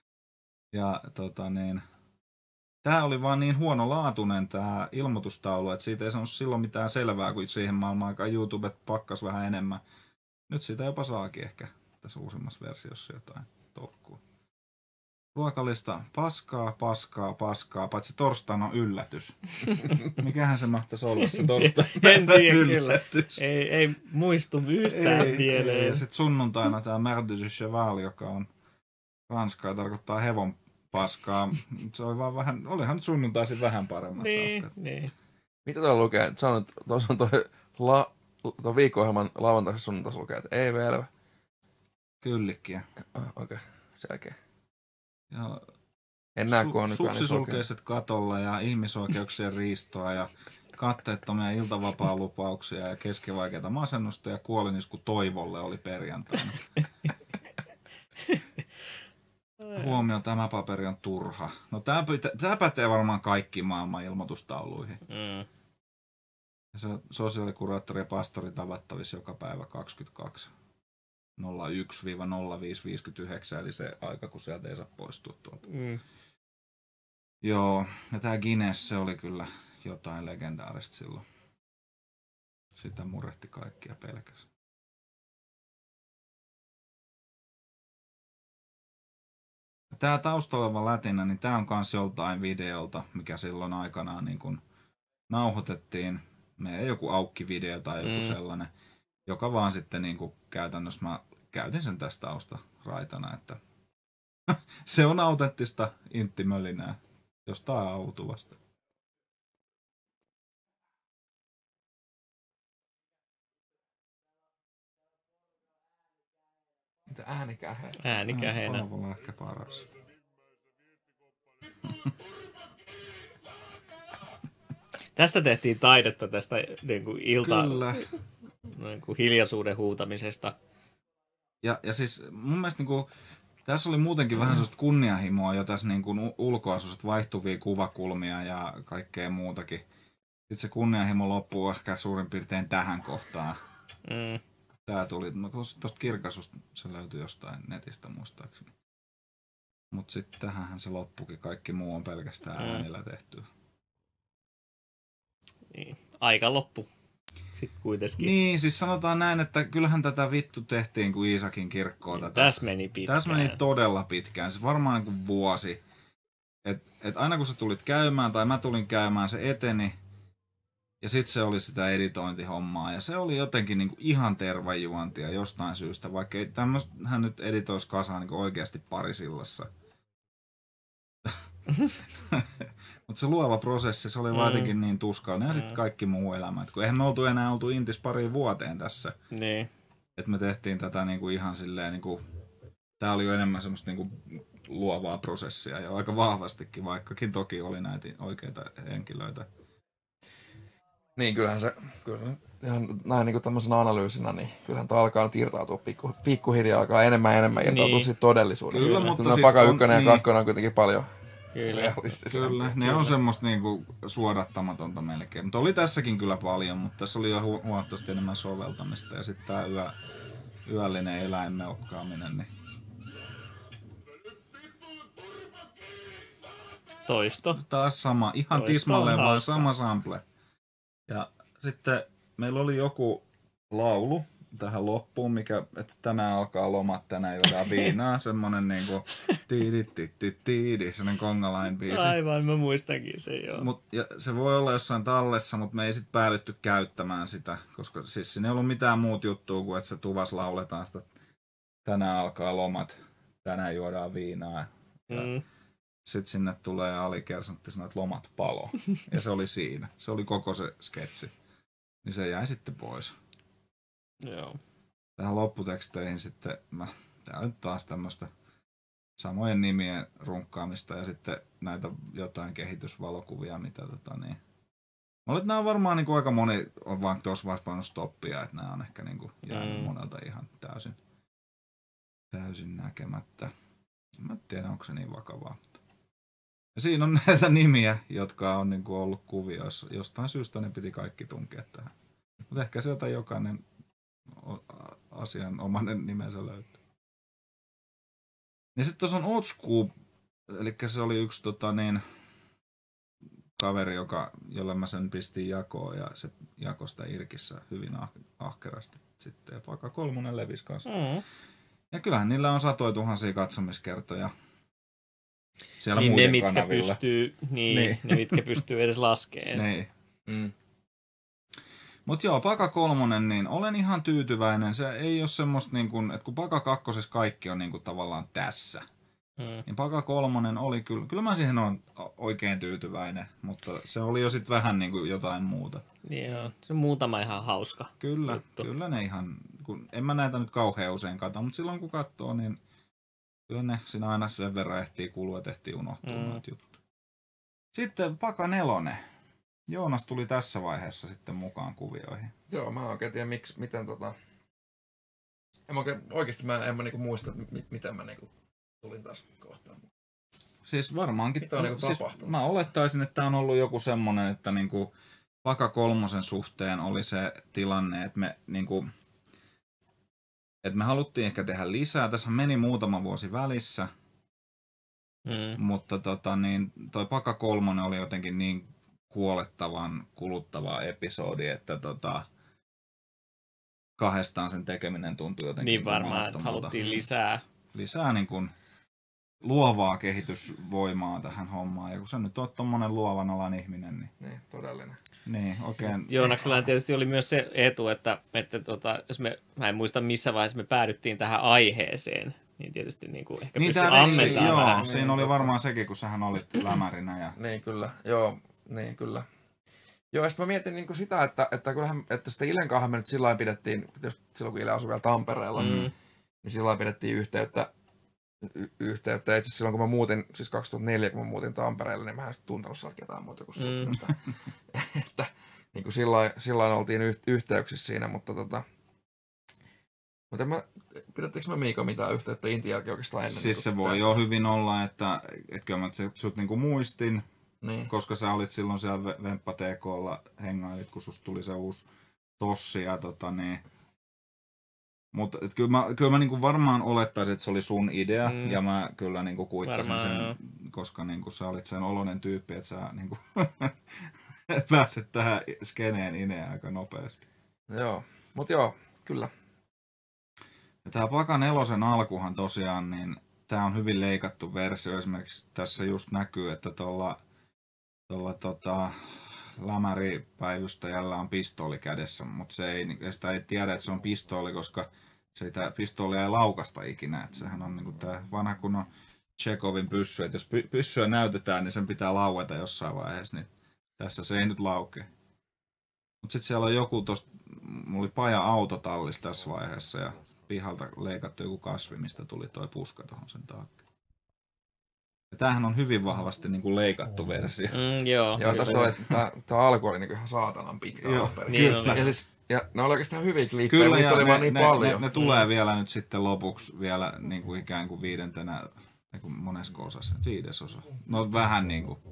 Ja tää oli vaan niin huonolaatuinen tää ilmoitustaulu, että siitä ei saanut silloin mitään selvää, kun siihen maailman aikaan YouTube pakkas vähän enemmän. Nyt siitä jopa saakin ehkä tässä uusimmassa versiossa jotain toukkua. Ruokalista paskaa, paitsi torstaina on yllätys. Mikähän se mahtaisi olla se torstaina yllätys? Ei muistu yhtään mieleen. Ja sitten sunnuntaina tämä Merde du Cheval, joka on ranskaa, tarkoittaa hevon paskaa. Se oli vaan vähän, olihan nyt sunnuntaisin vähän paremmat safkat. Niin. Mitä tuolla lukee? Tuossa on tuo viikko-ohjelman lauantaisessa sunnuntaisessa lukee, että ei velvä. Kyllikkiä. Okei, selkeä. Ja en näe, kun on nykyään suksisulkeiset katolla ja ihmisoikeuksien riistoa ja katteettomia iltavapaa-lupauksia ja keskevaikeata masennusta ja kuolinisku Toivolle oli perjantaina. Huomio, tämä paperi on turha. No tää pätee varmaan kaikki maailman ilmoitustauluihin. Ja se sosiaalikuraattori ja pastori tavattavissa joka päivä 22. 01-0559, eli se aika, kun sieltä ei saa poistua tuolta. Joo, ja tää Guinness, se oli kyllä jotain legendaarista silloin. Sitä murehti kaikkia pelkäs. Tää taustalla oleva lätinä, niin tää on kans joltain videolta, mikä silloin aikanaan niin kun nauhoitettiin. Meidän joku Aukki-video tai joku sellainen, joka vaan sitten niin kun käytännössä mä käytin sen tästä taustaraitana, että se on autenttista inttimölinää jostain autuvasta. Mitä äänikäheenä? Äänikäheenä. Paavola ehkä paras. Tästä tehtiin taidetta tästä niin kuin niin kuin hiljaisuuden huutamisesta. Ja siis mun mielestä niin kuin, tässä oli muutenkin vähän sellaista kunnianhimoa jo tässä niin kuin ulkoasusta vaihtuvia kuvakulmia ja kaikkea muutakin. Sitten se kunnianhimo loppuu ehkä suurin piirtein tähän kohtaan. Tää tuli, no tosta kirkaisusta se löytyi jostain netistä muistaakseni. Mut sitten tähänhän se loppukin, kaikki muu on pelkästään äänillä tehtyä. Niin, aika loppu. Sitten kuitenkin. Niin, siis sanotaan näin, että kyllähän tätä vittu tehtiin kuin Iisakin kirkkoa. Tätä. Tässä meni pitkään. Tässä meni todella pitkään, se varmaan niin kuin vuosi. Et aina kun sä tulit käymään tai mä tulin käymään, se eteni. Ja sitten se oli sitä editointihommaa ja se oli jotenkin niinku ihan tervajuontia jostain syystä, vaikka ei tämmöhän nyt editoisi kasaan niinku oikeasti parisillassa. Mutta se luova prosessi, se oli jotenkin niin tuskallinen ja sitten kaikki muu elämä. Et kun eihän me enää oltu intis pariin vuoteen tässä. Niin. Että me tehtiin tätä niinku ihan silleen, niinku, tää oli jo enemmän semmoista niinku luovaa prosessia ja aika vahvastikin, vaikkakin toki oli näitä oikeita henkilöitä. Niin, kyllähän se, ihan näin niin tämmöisenä analyysinä, niin kyllähän tämä alkaa nyt irtautua pikkuhiljaa, alkaa enemmän irtautua siitä todellisuudesta. Kyllä, mutta kyllä siis Paka 1 ja 2 on kuitenkin paljon realistisia. Kyllä, ne on semmoista niinku suodattamatonta melkein. Mutta oli tässäkin kyllä paljon, mutta tässä oli jo huomattavasti enemmän soveltamista. Ja sitten tämä yöllinen eläinmelkkaaminen. Niin... Toisto. Taas sama, ihan tismalleen vaan sama sample. Ja sitten meillä oli joku laulu tähän loppuun, mikä, että tänään alkaa lomat, tänään juodaan viinaa, semmonen niinku tiidi, semmonen kongalain biisi. Aivan, mä muistankin se, joo. Ja se voi olla jossain tallessa, mutta me ei sit päädytty käyttämään sitä, koska siis siinä ei ollut mitään muut juttua kuin, että se tuvas lauletaan sitä, tänään alkaa lomat, tänään juodaan viinaa. Sitten sinne tulee alikersantti sanoo, että lomat palo. Ja se oli siinä. Se oli koko se sketsi. Niin se jäi sitten pois. Joo. Tähän lopputeksteihin sitten, tää on taas tämmöistä samojen nimien runkkaamista ja sitten näitä jotain kehitysvalokuvia, mitä niin. Mä olin, että nämä on varmaan niin kuin aika moni on vaan tuossa vaiheessa pannut stoppia, että nämä on ehkä niin kuin jäänyt monelta ihan täysin näkemättä. Mä tiedän, onko se niin vakavaa. Ja siinä on näitä nimiä, jotka on niin kuin ollut kuvioissa. Jostain syystä ne piti kaikki tunkea tähän. Mutta ehkä sieltä jokainen asianomainen nimensä löytyy. Ja sitten tuossa on Old School Elikkä se oli yksi kaveri, jolle mä sen pistin jakoon ja se jakoi sitä irkissä hyvin ahkerasti sitten. Ja Paka 3 levisi kanssa. Ja kyllähän niillä on satoja tuhansia katsomiskertoja siellä niin muiden ne, mitkä kanavilla. ne, mitkä pystyy edes laskemaan. Niin. Mut joo, Paka 3, niin olen ihan tyytyväinen. Se ei ole semmoista, niin kuin, että kun Paka 2 kaikki on niin kuin tavallaan tässä. Niin Paka 3 oli kyllä mä siihen on oikein tyytyväinen, mutta se oli jo sitten vähän niin kuin jotain muuta. Niin joo, se on muutama ihan hauska Kyllä ne ihan, en mä näitä nyt kauhean usein katso, mutta silloin kun katsoo, niin kyllä ne siinä aina sen verran ehtii kulua, että ehtii unohtua noita juttuja. Sitten Paka 4. Joonas tuli tässä vaiheessa sitten mukaan kuvioihin. Joo, mä en oikein tiedä miten oikeesti mä en niinku muista, miten mä niinku tulin taas kohtaan. Siis varmaankin, mitä on niinku tapahtunut? Mä olettaisin, että tää on ollut joku semmonen, että niinku Paka 3 suhteen oli se tilanne, että me niinku, että me haluttiin ehkä tehdä lisää. Tässä meni muutama vuosi välissä, mutta toi Paka 3 oli jotenkin niin kuolettavan kuluttava episodi, että kahdestaan sen tekeminen tuntui jotenkin niin varmaan, että haluttiin lisää niin kuin luovaa kehitysvoimaa tähän hommaan. Ja kun sä nyt oot tommonen luovan alan ihminen, niin todellinen. Niin, oikein. Joonaksella tietysti oli myös se etu, että jos mä en muista missä vaiheessa me päädyttiin tähän aiheeseen, niin tietysti niin kuin ehkä pystyi ammentamaan vähän. Joo, siinä oli varmaan sekin, kun sähän olit lämärinä. Ja... niin kyllä, joo, niin kyllä. Joo, ja sitten mä mietin niinku sitä, että kyllähän, että sitä Ilen kanssa me nyt sillain pidettiin, silloin kun Ile asui vielä Tampereella, niin sillain pidettiin yhteyttä. Itse asiassa silloin kun mä muutin, siis 2004 kun mä muutin Tampereelle, niin mä en tuntenut sieltä ketään muuta kuin sut. Että niin kuin sillain oltiin yhteyksissä siinä, mutta pidettiinkö mä Miika mitään yhteyttä Intin jälkeen oikeastaan ennen? Siis se voi jo hyvin olla, että kyllä mä sut niinku muistin, niin. Koska sä olit silloin siellä Vemppa TK:lla hengailit, kun susta tuli se uusi tossi ja mutta kyllä mä niinku varmaan olettaisin, että se oli sun idea ja mä kyllä niinku kuittasin varmaan, sen, joo. Koska niinku sä olit sen oloinen tyyppi, että sä niinku pääset tähän skeneen ineen aika nopeasti. Joo, mut joo, kyllä. Ja tää Paka 4 alkuhan tosiaan, niin tää on hyvin leikattu versio. Esimerkiksi tässä just näkyy, että tuolla lämäripäivystäjällä on pistooli kädessä, mutta sitä ei tiedä, että se on pistooli, koska sitä pistoolia ei laukasta ikinä. Että sehän on niinku tää vanha kunnon Chekhovin pyssy, että jos pyssyä näytetään, niin sen pitää laueta jossain vaiheessa, niin tässä se ei nyt laukea. Mutta sitten siellä on joku mulla oli paja autotallis tässä vaiheessa ja pihalta leikattu joku kasvi, mistä tuli toi puska tuohon sen taakse. Ja tämähän on hyvin vahvasti niin kuin leikattu versio. Joo. Joo, tässä oli, tämä alku oli niin ihan saatanan pitkä. Joo, kyllä. Ja ne oli oikeastaan hyviä klippejä, mutta oli vaan niin paljon. Ne tulee vielä nyt sitten lopuksi vielä niin kuin ikään kuin viidentenä, niin kuin monesko osassa, 5. osa. No vähän niin kuin.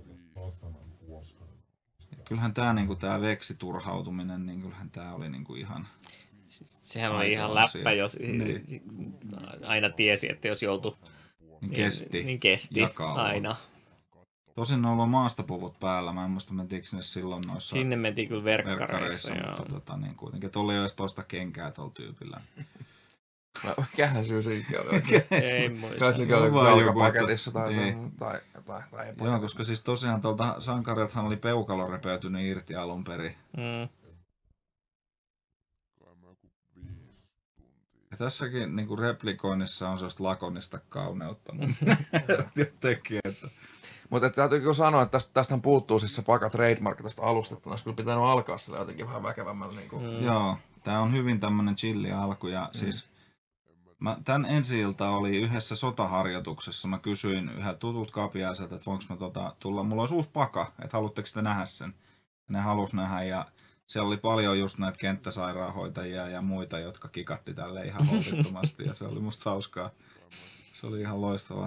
Kyllähän tämä niin kuin tämä veksiturhautuminen, niin kyllähän tämä oli niin kuin ihan... Sehän oli ihan läppä, jos aina tiesi, että jos joutui... Niin kesti aina. Tosin ne on ollut maastopuvut päällä. Mä en muista, mentiinkö sinne silloin noissa... Sinne mentiin kyllä verkkareissa mutta niin kuitenkin. Tuolla ei olisi toista kenkää tuolla tyypillä. Kähäsyy siitä oli. Ei muista. Kähäsyy oli jalkapaketissa tai joo, koska siis tosiaan tuolta sankariltahan oli peukalo repeytynyt irti alun perin. Ja tässäkin niin kuin replikoinnissa on sellaista lakonista kauneutta mun jotenkin. Mutta täytyy kyllä sanoa, että tästähän puuttuu siis se Paka trademark tästä alustettuna. Olisi kyllä pitänyt alkaa sillä jotenkin vähän väkevämmällä. Niin kuin. Joo, tää on hyvin tämmönen chilli alku. Ja siis tän ensi-ilta oli yhdessä sotaharjoituksessa. Mä kysyin yhä tutut kapiaiselta, että voinko mä tulla. Mulla olisi uusi Paka, että haluatteko te nähdä sen? Ne halus nähdä ja... Siellä oli paljon just näitä kenttäsairaanhoitajia ja muita, jotka kikatti tälle ihan holtittomasti ja se oli musta hauskaa. Se oli ihan loistava.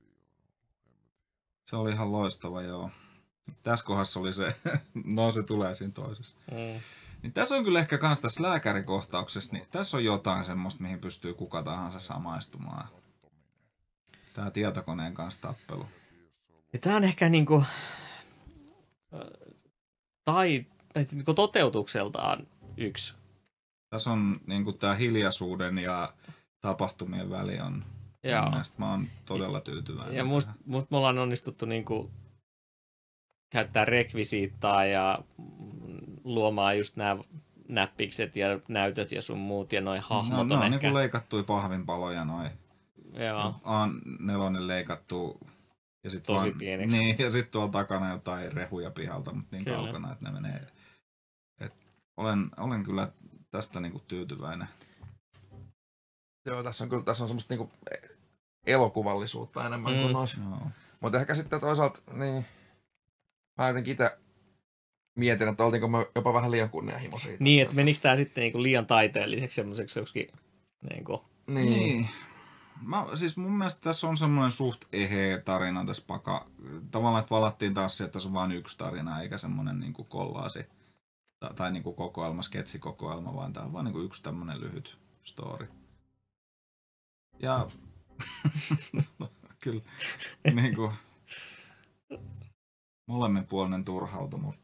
Se oli ihan loistava, joo. Tässä kohdassa oli se, no se tulee siinä toisessa. Niin tässä on kyllä ehkä kans tässä lääkärikohtauksessa, niin tässä on jotain semmoista, mihin pystyy kuka tahansa samaistumaan. Tää tietokoneen kanssa tappelu. Ja tää on ehkä niinku, tai niinku toteutukseltaan yksi. Tässä on niinku tää hiljaisuuden ja tapahtumien väli on. Mun mielestä mä oon todella tyytyväinen. Ja musta me ollaan onnistuttu niinku käyttää rekvisiittaa ja luomaan just nämä näppikset ja näytöt ja sun muut ja noi hahmot on ehkä. niinku leikattui pahvinpaloja noi. Joo. A4 leikattu. Ja sit tosi pieneksi. Niin, ja sitten tuolla takana jotain rehuja pihalta, mutta niin kaukana, että ne menee. Olen kyllä tästä niinku tyytyväinen. Joo, tässä on semmoista niinku elokuvallisuutta enemmän kuin noissa. Mutta ehkä sitten toisaalta, niin mä jotenkin itse mietin, että oltiinko mä jopa vähän liian kunnianhimoisia. Niin, että menikö tää sitten niinku liian taiteelliseksi semmoiseksi joksikin niinku... Niin. Siis mun mielestä tässä on semmoinen suht eheä tarina tässä tavallaan, että palattiin taas siihen, että tässä on vain yksi tarina, eikä semmoinen niinku kollaasi tai niinku kokoelma, sketsikokoelma, vaan tää on vaan niinku yksi tämmönen lyhyt story. Ja kyllä niinku molemminpuolinen turhautumus.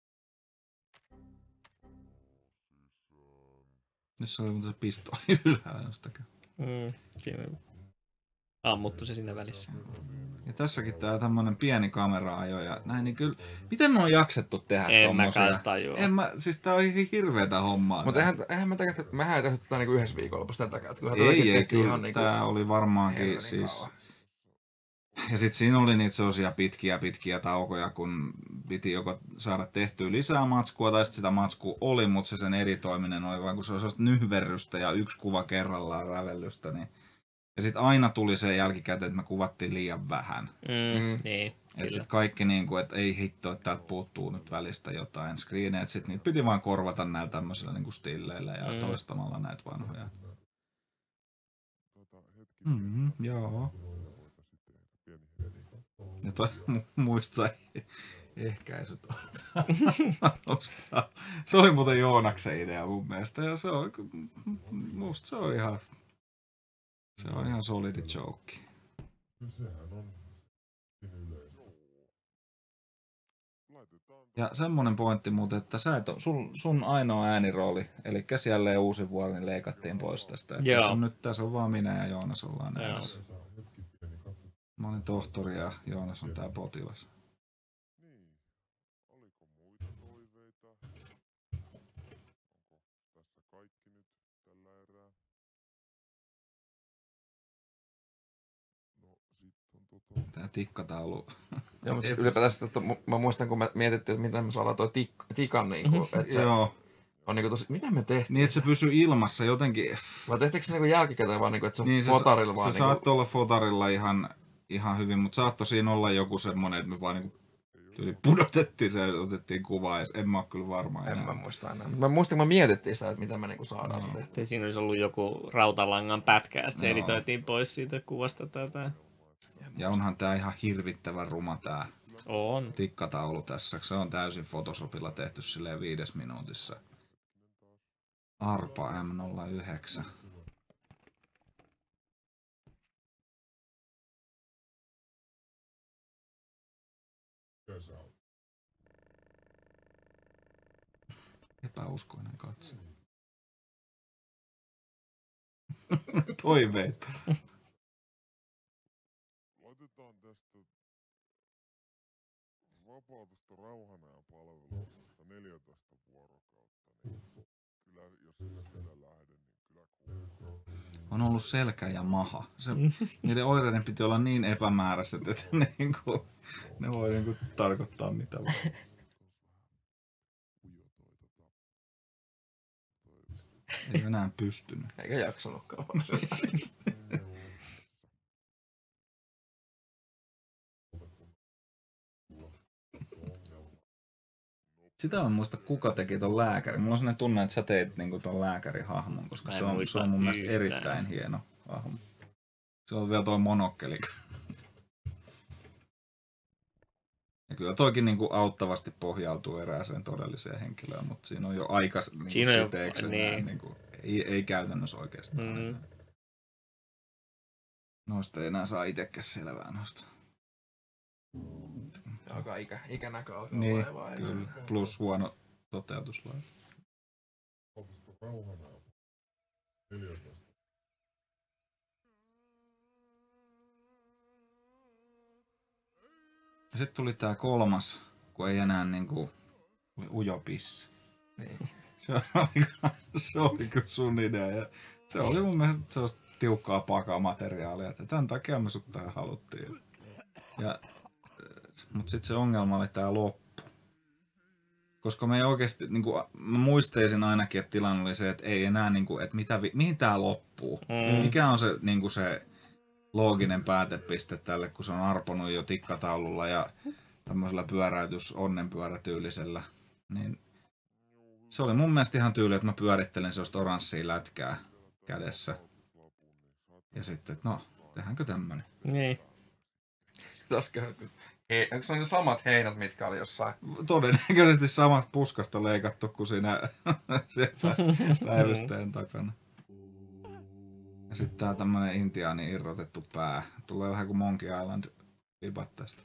Nyt se oli se pistooli ylhäällä jostakin. Siinä ammuttu se siinä välissä. Ja tässäkin tää tämmönen pieni kamera-ajo ja näin, niin kyllä, miten me on jaksettu tehdä tommosia? En mä tajua. Siis tää on hirveetä hommaa. Mutta mehän ei tehty tätä niinku yhdessä viikonlopussa tätäkään. Ei, kyllä niinku tää oli varmaankin siis... Ja sit siinä oli niitä sellaisia pitkiä taukoja, kun piti joko saada tehtyä lisää matskua, tai sit sitä matskua oli, mutta sen editoiminen oli vaan, kun se oli sellaista nyhverrystä ja yksi kuva kerrallaan rävellystä, niin... Ja sit aina tuli se jälkikäteen, että me kuvattiin liian vähän. Niin, et sit kaikki niinku, että ei hitto, että täältä puuttuu nyt välistä jotain screenejä, sit niitä piti vaan korvata näillä tämmöisillä niinku stilleillä ja toistamalla näitä vanhoja. Joo. Ja toi muista ehkäisy tuolta. Se oli muuten Joonaksen idea mun mielestä ja musta se on ihan solidi joke. Ja semmonen pointti muuten, että sä et sun ainoa äänirooli, eli jälleen uusi vuori, niin leikattiin pois tästä. Tässä on vaan minä ja Joonas ollaan äänessä. Mä olin tohtori ja Joonas on tää potilas. Tää tikkataulu. Joo, mutta ylipäätään että mä muistan, kun me mietittiin, että miten me saadaan toi tikan niinku, että se on niinku tosi, mitä me tehtiin? Niin, että se pysyy ilmassa jotenkin. Vai tehtiinkö se niinku jälkikäteen vaan niinku, että se on niin, fotarilla vaan se niinku... saattoi olla fotarilla ihan hyvin, mutta saattoi siinä olla joku semmonen, että me vaan niinku pudotettiin se ja otettiin kuvaa, ja en mä oo kyllä varma enää. En mä muista enää. Mä muistin, kun me mietittiin sitä, että mitä me niinku saadaan se tehtyä. Siinä olisi ollut joku rautalangan pätkä, ja se editoitiin pois siitä kuvasta tätä. Ja onhan tää ihan hirvittävän ruma tää tikkataulu tässä. Se on täysin Photoshopilla tehty silleen 5 minuutissa. Arpa M09. Epäuskoinen katse. Toiveita. Laitetaan tästä vapautusta rauhanajan palveluksesta 14 vuorokautta. Niin kyllä, jos sillä lähden, niin kyllä kuuluu. On ollut selkä ja maha. Niiden oireiden piti olla niin epämääräiset, että ne voi tarkoittaa mitä vaan. Ei enää pystynyt. Eikä jaksanutkaan. Sitä en muista, kuka teki ton lääkärin. Mulla on sellainen tunne, että sä teit niinku ton lääkärihahmon, koska se on mun mielestä erittäin hieno hahmo. Se on vielä toi monokkeli. Ja kyllä toikin niinku auttavasti pohjautuu erääseen todelliseen henkilöön, mutta siinä on jo aika siteeksi. Niinku, ei käytännössä oikeastaan. Noista ei enää saa itsekään selvää noista. Alkaa ikänäkö alkaa Niin, vaivaa. kyllä. Plus huono toteutuslaite. Rauhana 14. Ja sitten tuli tää kolmas, kun ei enää niinku ujo pissi. Niin. Se oli kyllä sun idea. Ja se oli mun mielestä sellaista tiukkaa pakamateriaalia, että tämän takia me sut tähän haluttiin. Mutta sitten se ongelma oli tää loppu. Koska me ei oikeesti, niinku, mä muistaisin ainakin, että tilanne oli se, että ei enää, niinku, että mihin tää loppuu. Mikä on se, niinku, se looginen päätepiste tälle, kun se on arponut jo tikkataululla ja tämmöisellä onnenpyörätyylisellä. Niin se oli mun mielestä ihan tyyli, että mä pyörittelin sellaista oranssia lätkää kädessä. Ja sitten, että no, tehdäänkö tämmönen? Niin. Onko se on ne samat heinät, mitkä oli jossain? Todennäköisesti samat puskasta leikattu kuin siinä päivysteen takana. Ja sitten tää tämmönen intiaani irrotettu pää. Tulee vähän kuin Monkey Island vibat tästä.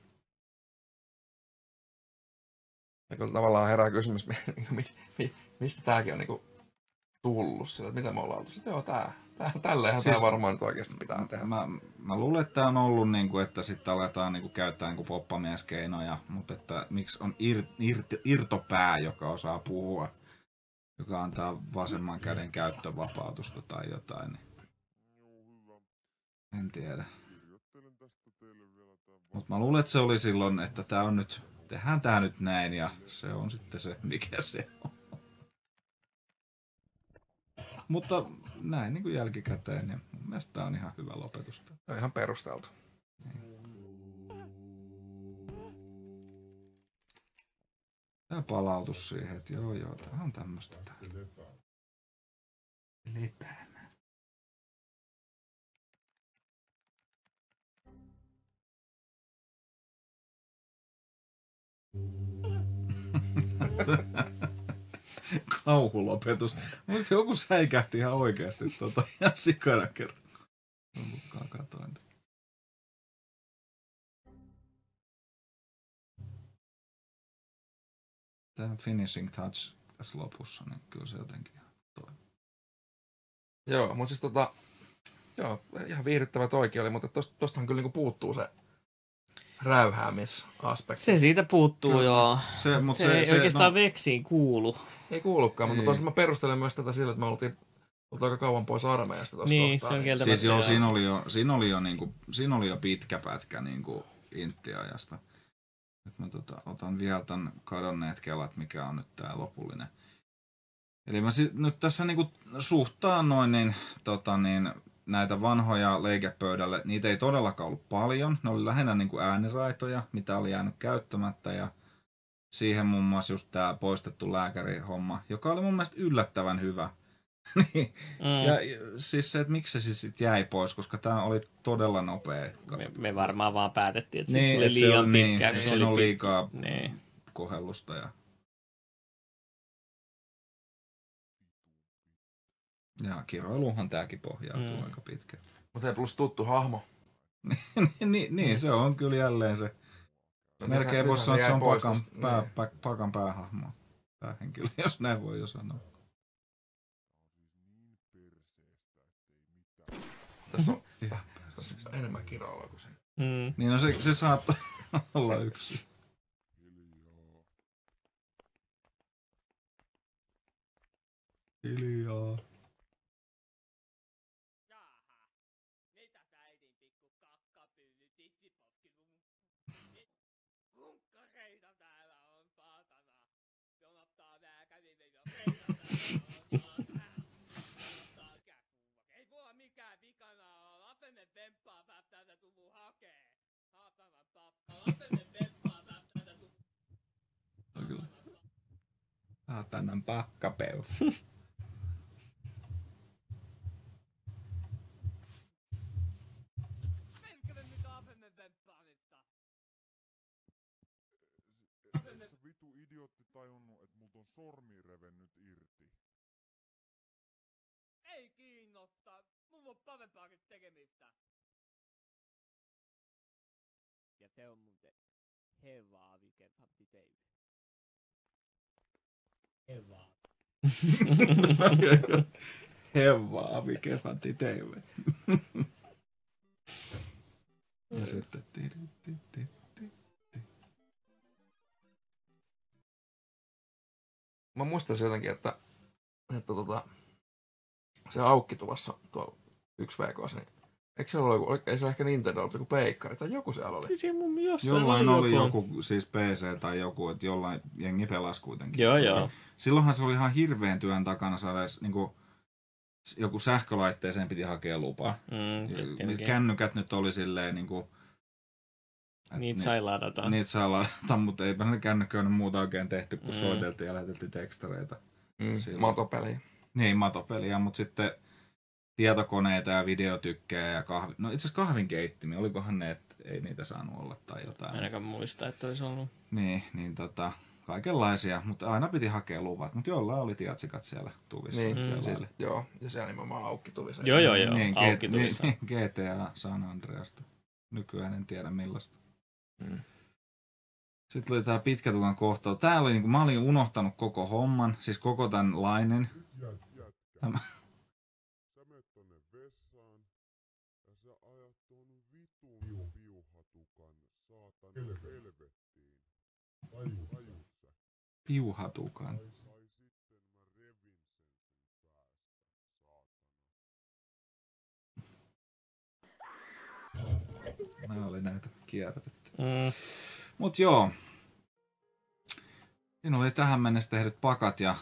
Ja kun tavallaan herää kysymys, mistä tääkin on niinku tullut sillä, että mitä me ollaan oltu. Sitten joo, tälleenhän siis, tää varmaan nyt oikeesti pitää tehdä. Mä luulen, että tää on ollut niinku, että sitten aletaan niinku käyttää niinku poppamieskeinoja, mutta että miksi on irtopää, joka osaa puhua, joka antaa vasemman käden käyttövapautusta tai jotain. Niin. En tiedä. Mutta mä luulen, että se oli silloin, että tää on nyt, tehdään tää nyt näin ja se on sitten se, mikä se on. Mutta näin niin kuin jälkikäteen, niin mun mielestä tää on ihan hyvä lopetus. Se on ihan perusteltu. Tää palautus siihen, että joo, tää on tämmöstä tää. Lepäämään. Kauhulopetus. Musta joku säikähti ihan oikeasti ihan sikana kerran. Mä katoin. Tämä finishing touch tässä lopussa, niin kyllä se jotenkin toimii. Joo, mutta siis joo, ihan viihdyttävä toikin oli, mutta tostahan kyllä niinku puuttuu se räyhäämisaspekti. Se siitä puuttuu, kyllä. Joo. Se ei oikeastaan no, veksiin kuulu. Ei kuulukaan, mutta toisaalta mä perustelen myös tätä sillä, että me oltiin aika kauan pois armeijasta tuossa niin, kohtaa. Se on kieltämättä. Siis joo, siinä oli jo pitkä pätkä niinku intti-ajasta. Nyt mä otan vielä tämän kadonneet kelat, mikä on nyt tää lopullinen. Eli mä nyt tässä niinku suhtaan noin niin, näitä vanhoja leikepöydälle, niitä ei todellakaan ollut paljon. Ne oli lähinnä niinku ääniraitoja, mitä oli jäänyt käyttämättä ja siihen muun muassa just tää poistettu lääkärihomma, joka oli mun mielestä yllättävän hyvä. Ja siis se, että miksi se siis jäi pois, koska tää oli todella nopea. Me varmaan vaan päätettiin, että niin, tuli liian pitkään. Niin, se oli liikaa kohellusta. Ja kiroiluhan tääkin pohjautuu aika pitkään. Mutta plus tuttu hahmo. niin, se on kyllä jälleen se. Melkein voisi sanoa, että se on pakan päähahmo. Päähenkilö, jos näin voi jo sanoa. Tässä on enemmän kiroilua kuin se. Niin no se saattaa olla yksi. Hiljaa. Saatanan pakkapeu. Se vitu idiootti tajunnut, että multa on sormi revennyt irti. Ei kiinnosta. Mulla on parempaakin tekemistä. Ja se on muuten Hevaa vikepatti teille. Hevaa. Hevaa, vikefatti TV. Ja sitten... Mä muistan jotenkin, että se aukkituvassa tuolla 1VK, niin eikö siellä ole, ei se ehkä Nintendo, mutta joku pleikkari tai joku siellä oli? Jollain oli joku, siis PC tai joku, että jollain jengi pelasi kuitenkin. Joo. Silloinhan se oli ihan hirveän työn takana saada edes niinku, joku sähkölaitteeseen piti hakea lupaa. Kännykät nyt oli silleen niinku... Niitä sai ladata. Niitä sai ladata, mutta eipä ne kännykköön muuta oikein tehty, kun soiteltiin ja läheteltiin tekstareita. Matopeliä. Niin, matopeliä, mutta sitten tietokoneita ja videotykkejä ja kahvi... No itse asiassa kahvinkeittimiä, olikohan ne, että ei niitä saanut olla tai jotain. Ainakaan muista, että olisi ollut. Niin kaikenlaisia, mutta aina piti hakea luvat, mutta jollain oli tiatsikat siellä tuvissa. Niin, siis, joo, ja siellä nimenomaan aukki tuvissa. Joo, niin, auki tuvissa. Niin, GTA San Andreasta. Nykyään en tiedä millaista. Sitten oli tää pitkätukan kohtalo. Tää oli niinku, mä olin unohtanut koko homman, siis koko tän lainen. Tämä. Sä menet tonne vessaan ja sä ajat ton vitun piuhatukan saatan helvettiin. Tajut sä? Piuhatukan. Ai sitten mä revin sen päästä, saatana. Mä olin näitä kierrätetty. Mut joo. Siinä oli tähän mennessä tehdyt pakat ja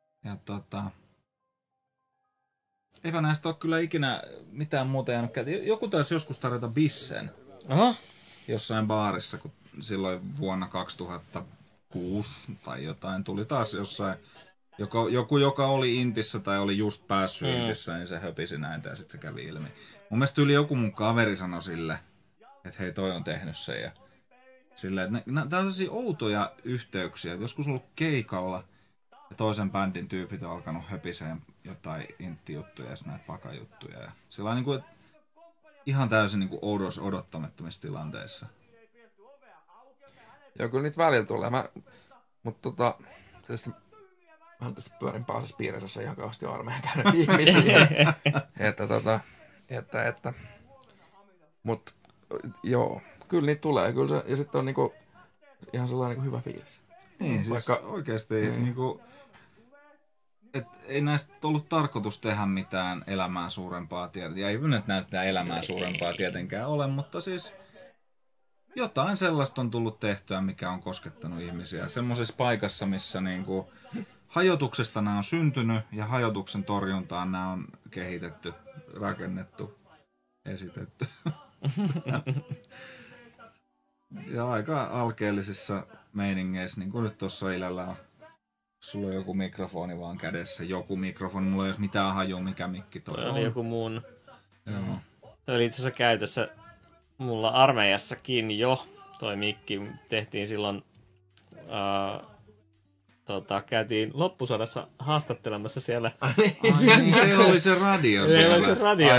eipä näistä ole kyllä ikinä mitään muuta jäänyt käteen. Joku taisi joskus tarjota bissen. Aha. Jossain baarissa, kun silloin vuonna 2006 tai jotain tuli taas jossain. Joku, joka oli Intissä tai oli just päässyt Intissä, niin se höpisi näin ja sitten se kävi ilmi. Mun mielestä yli joku mun kaveri sanoi sille, että hei toi on tehnyt sen ja silleen, että tää on tällaisia outoja yhteyksiä. Joskus on ollut keikalla ja toisen bändin tyypit on alkanut höpiseen jotain intti-juttuja ja näitä pakajuttuja. Ja sillä on niinku, ihan täysin niinku oudossa odottamattomissa tilanteissa. Joo, kyllä niitä välillä tulee. Mutta tietysti mä tietysti pyörin paasassa piirissä ihan kauheasti armeijan käydä ihmisiä. Mut joo, kyllä niitä tulee. Kyllä se, ja sitten on niinku ihan sellainen niinku hyvä fiilis. Niin, siis oikeesti niinku... Et ei näistä ollut tarkoitus tehdä mitään elämää suurempaa tietenkään. Ja ei nyt näyttää elämää suurempaa tietenkään ole, mutta siis jotain sellaista on tullut tehtyä, mikä on koskettanut ihmisiä. Semmoisessa paikassa, missä niinku hajotuksesta nämä on syntynyt ja hajotuksen torjuntaan nämä on kehitetty, rakennettu, esitetty. Ja aika alkeellisissa meiningeissä, niin kuin nyt tuossa Ilellä on. Sulla on joku mikrofoni vaan kädessä, joku mikrofoni, mulla ei ole mitään hajua, mikä mikki toi on. Oli joku muun. Joo. Toi oli itse asiassa käytössä mulla armeijassakin jo. Toi mikki tehtiin silloin, käytiin loppusodassa haastattelemassa siellä. Ai niin, teillä oli se radio siellä. Oli se radio.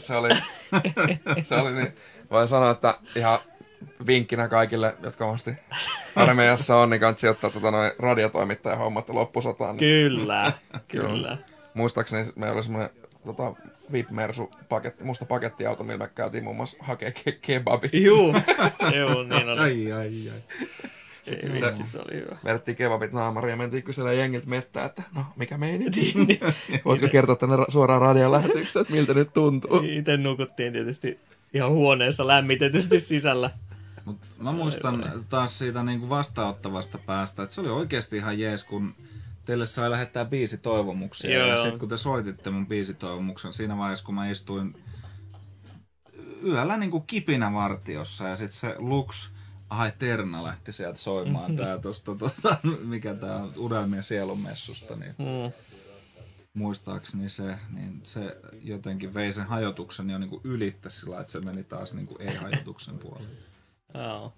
Se oli niin. Voin sanoa, että ihan vinkkinä kaikille, jotka omasti armeijassa on, niin kannattaa ottaa noin radiotoimittajan hommat loppusotaan. Kyllä. Muistaakseni meillä oli semmoinen VIP-mersu-paketti, musta pakettiauto, millä me käytiin muun muassa hakea kebabit. Juu, niin oli. Ai. Se oli hyvä. Vedettiin kebabit naamariin ja mentiin kyselemään jengiltä mettää, että no, mikä meininki? Voitko kertoa tänne suoraan radion lähetykseen, että miltä nyt tuntuu? Itse nukuttiin tietysti ihan huoneessa lämmitetysti sisällä. Mut mä muistan taas siitä niinku vastaanottavasta päästä, että se oli oikeasti ihan jees, kun teille sai lähettää biisitoivomuksia. Joo. Ja sitten kun te soititte mun biisitoivomuksen, siinä vaiheessa kun mä istuin yöllä niinku kipinävartiossa ja sitten se Lux Eterna lähti sieltä soimaan tää tosta, mikä tää on Unelmien sielunmessusta, niin muistaakseni se jotenkin vei sen hajotuksen jo niinku ylittäisi sillä, että se meni taas niinku ei-hajotuksen puolelle. Joo.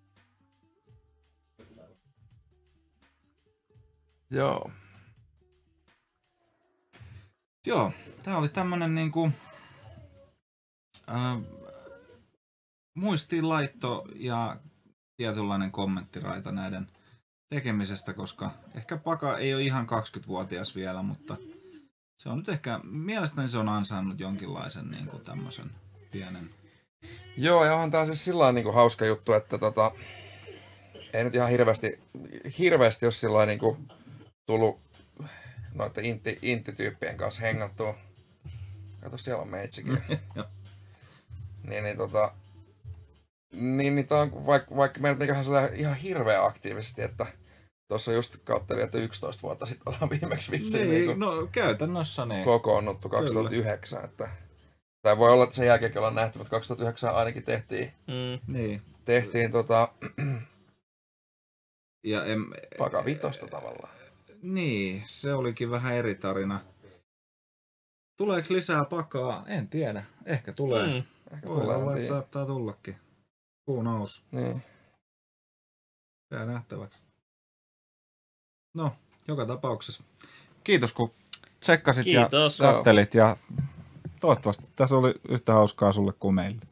Joo, tää oli tämmönen niinku muistiinlaitto ja tietynlainen kommenttiraita näiden tekemisestä, koska ehkä Paka ei ole ihan 20-vuotias vielä, mutta se on nyt ehkä, mielestäni se on ansainnut jonkinlaisen niin kuin tämmöisen pienen. Joo, ja onhan tää siis sillain niin kuin hauska juttu, että ei nyt ihan hirveästi ole sillain niin kuin tullut noiden intti-tyyppien kanssa hengattua. Kato, siellä on meitsikin. niin tää on, vaikka me nyt ihan hirveän aktiivisesti, että tuossa just katselin, että 11 vuotta sitten ollaan viimeksi vissiin Niin, no käytännössä niin. Kokoonnuttu 2009. Että, tai voi olla, että sen jälkeenkin ollaan nähty, mutta 2009 ainakin tehtiin ja Paka vitosta tavallaan. Niin, se olikin vähän eri tarina. Tuleeko lisää Pakaa? En tiedä. Ehkä tulee. Ehkä Voi tulee, olla, että saattaa tullakin. Who knows? Niin. Jää nähtäväksi. No, joka tapauksessa. Kiitos kun tsekkasit Kiitos. ja kattelit. Ja toivottavasti tässä oli yhtä hauskaa sulle kuin meille.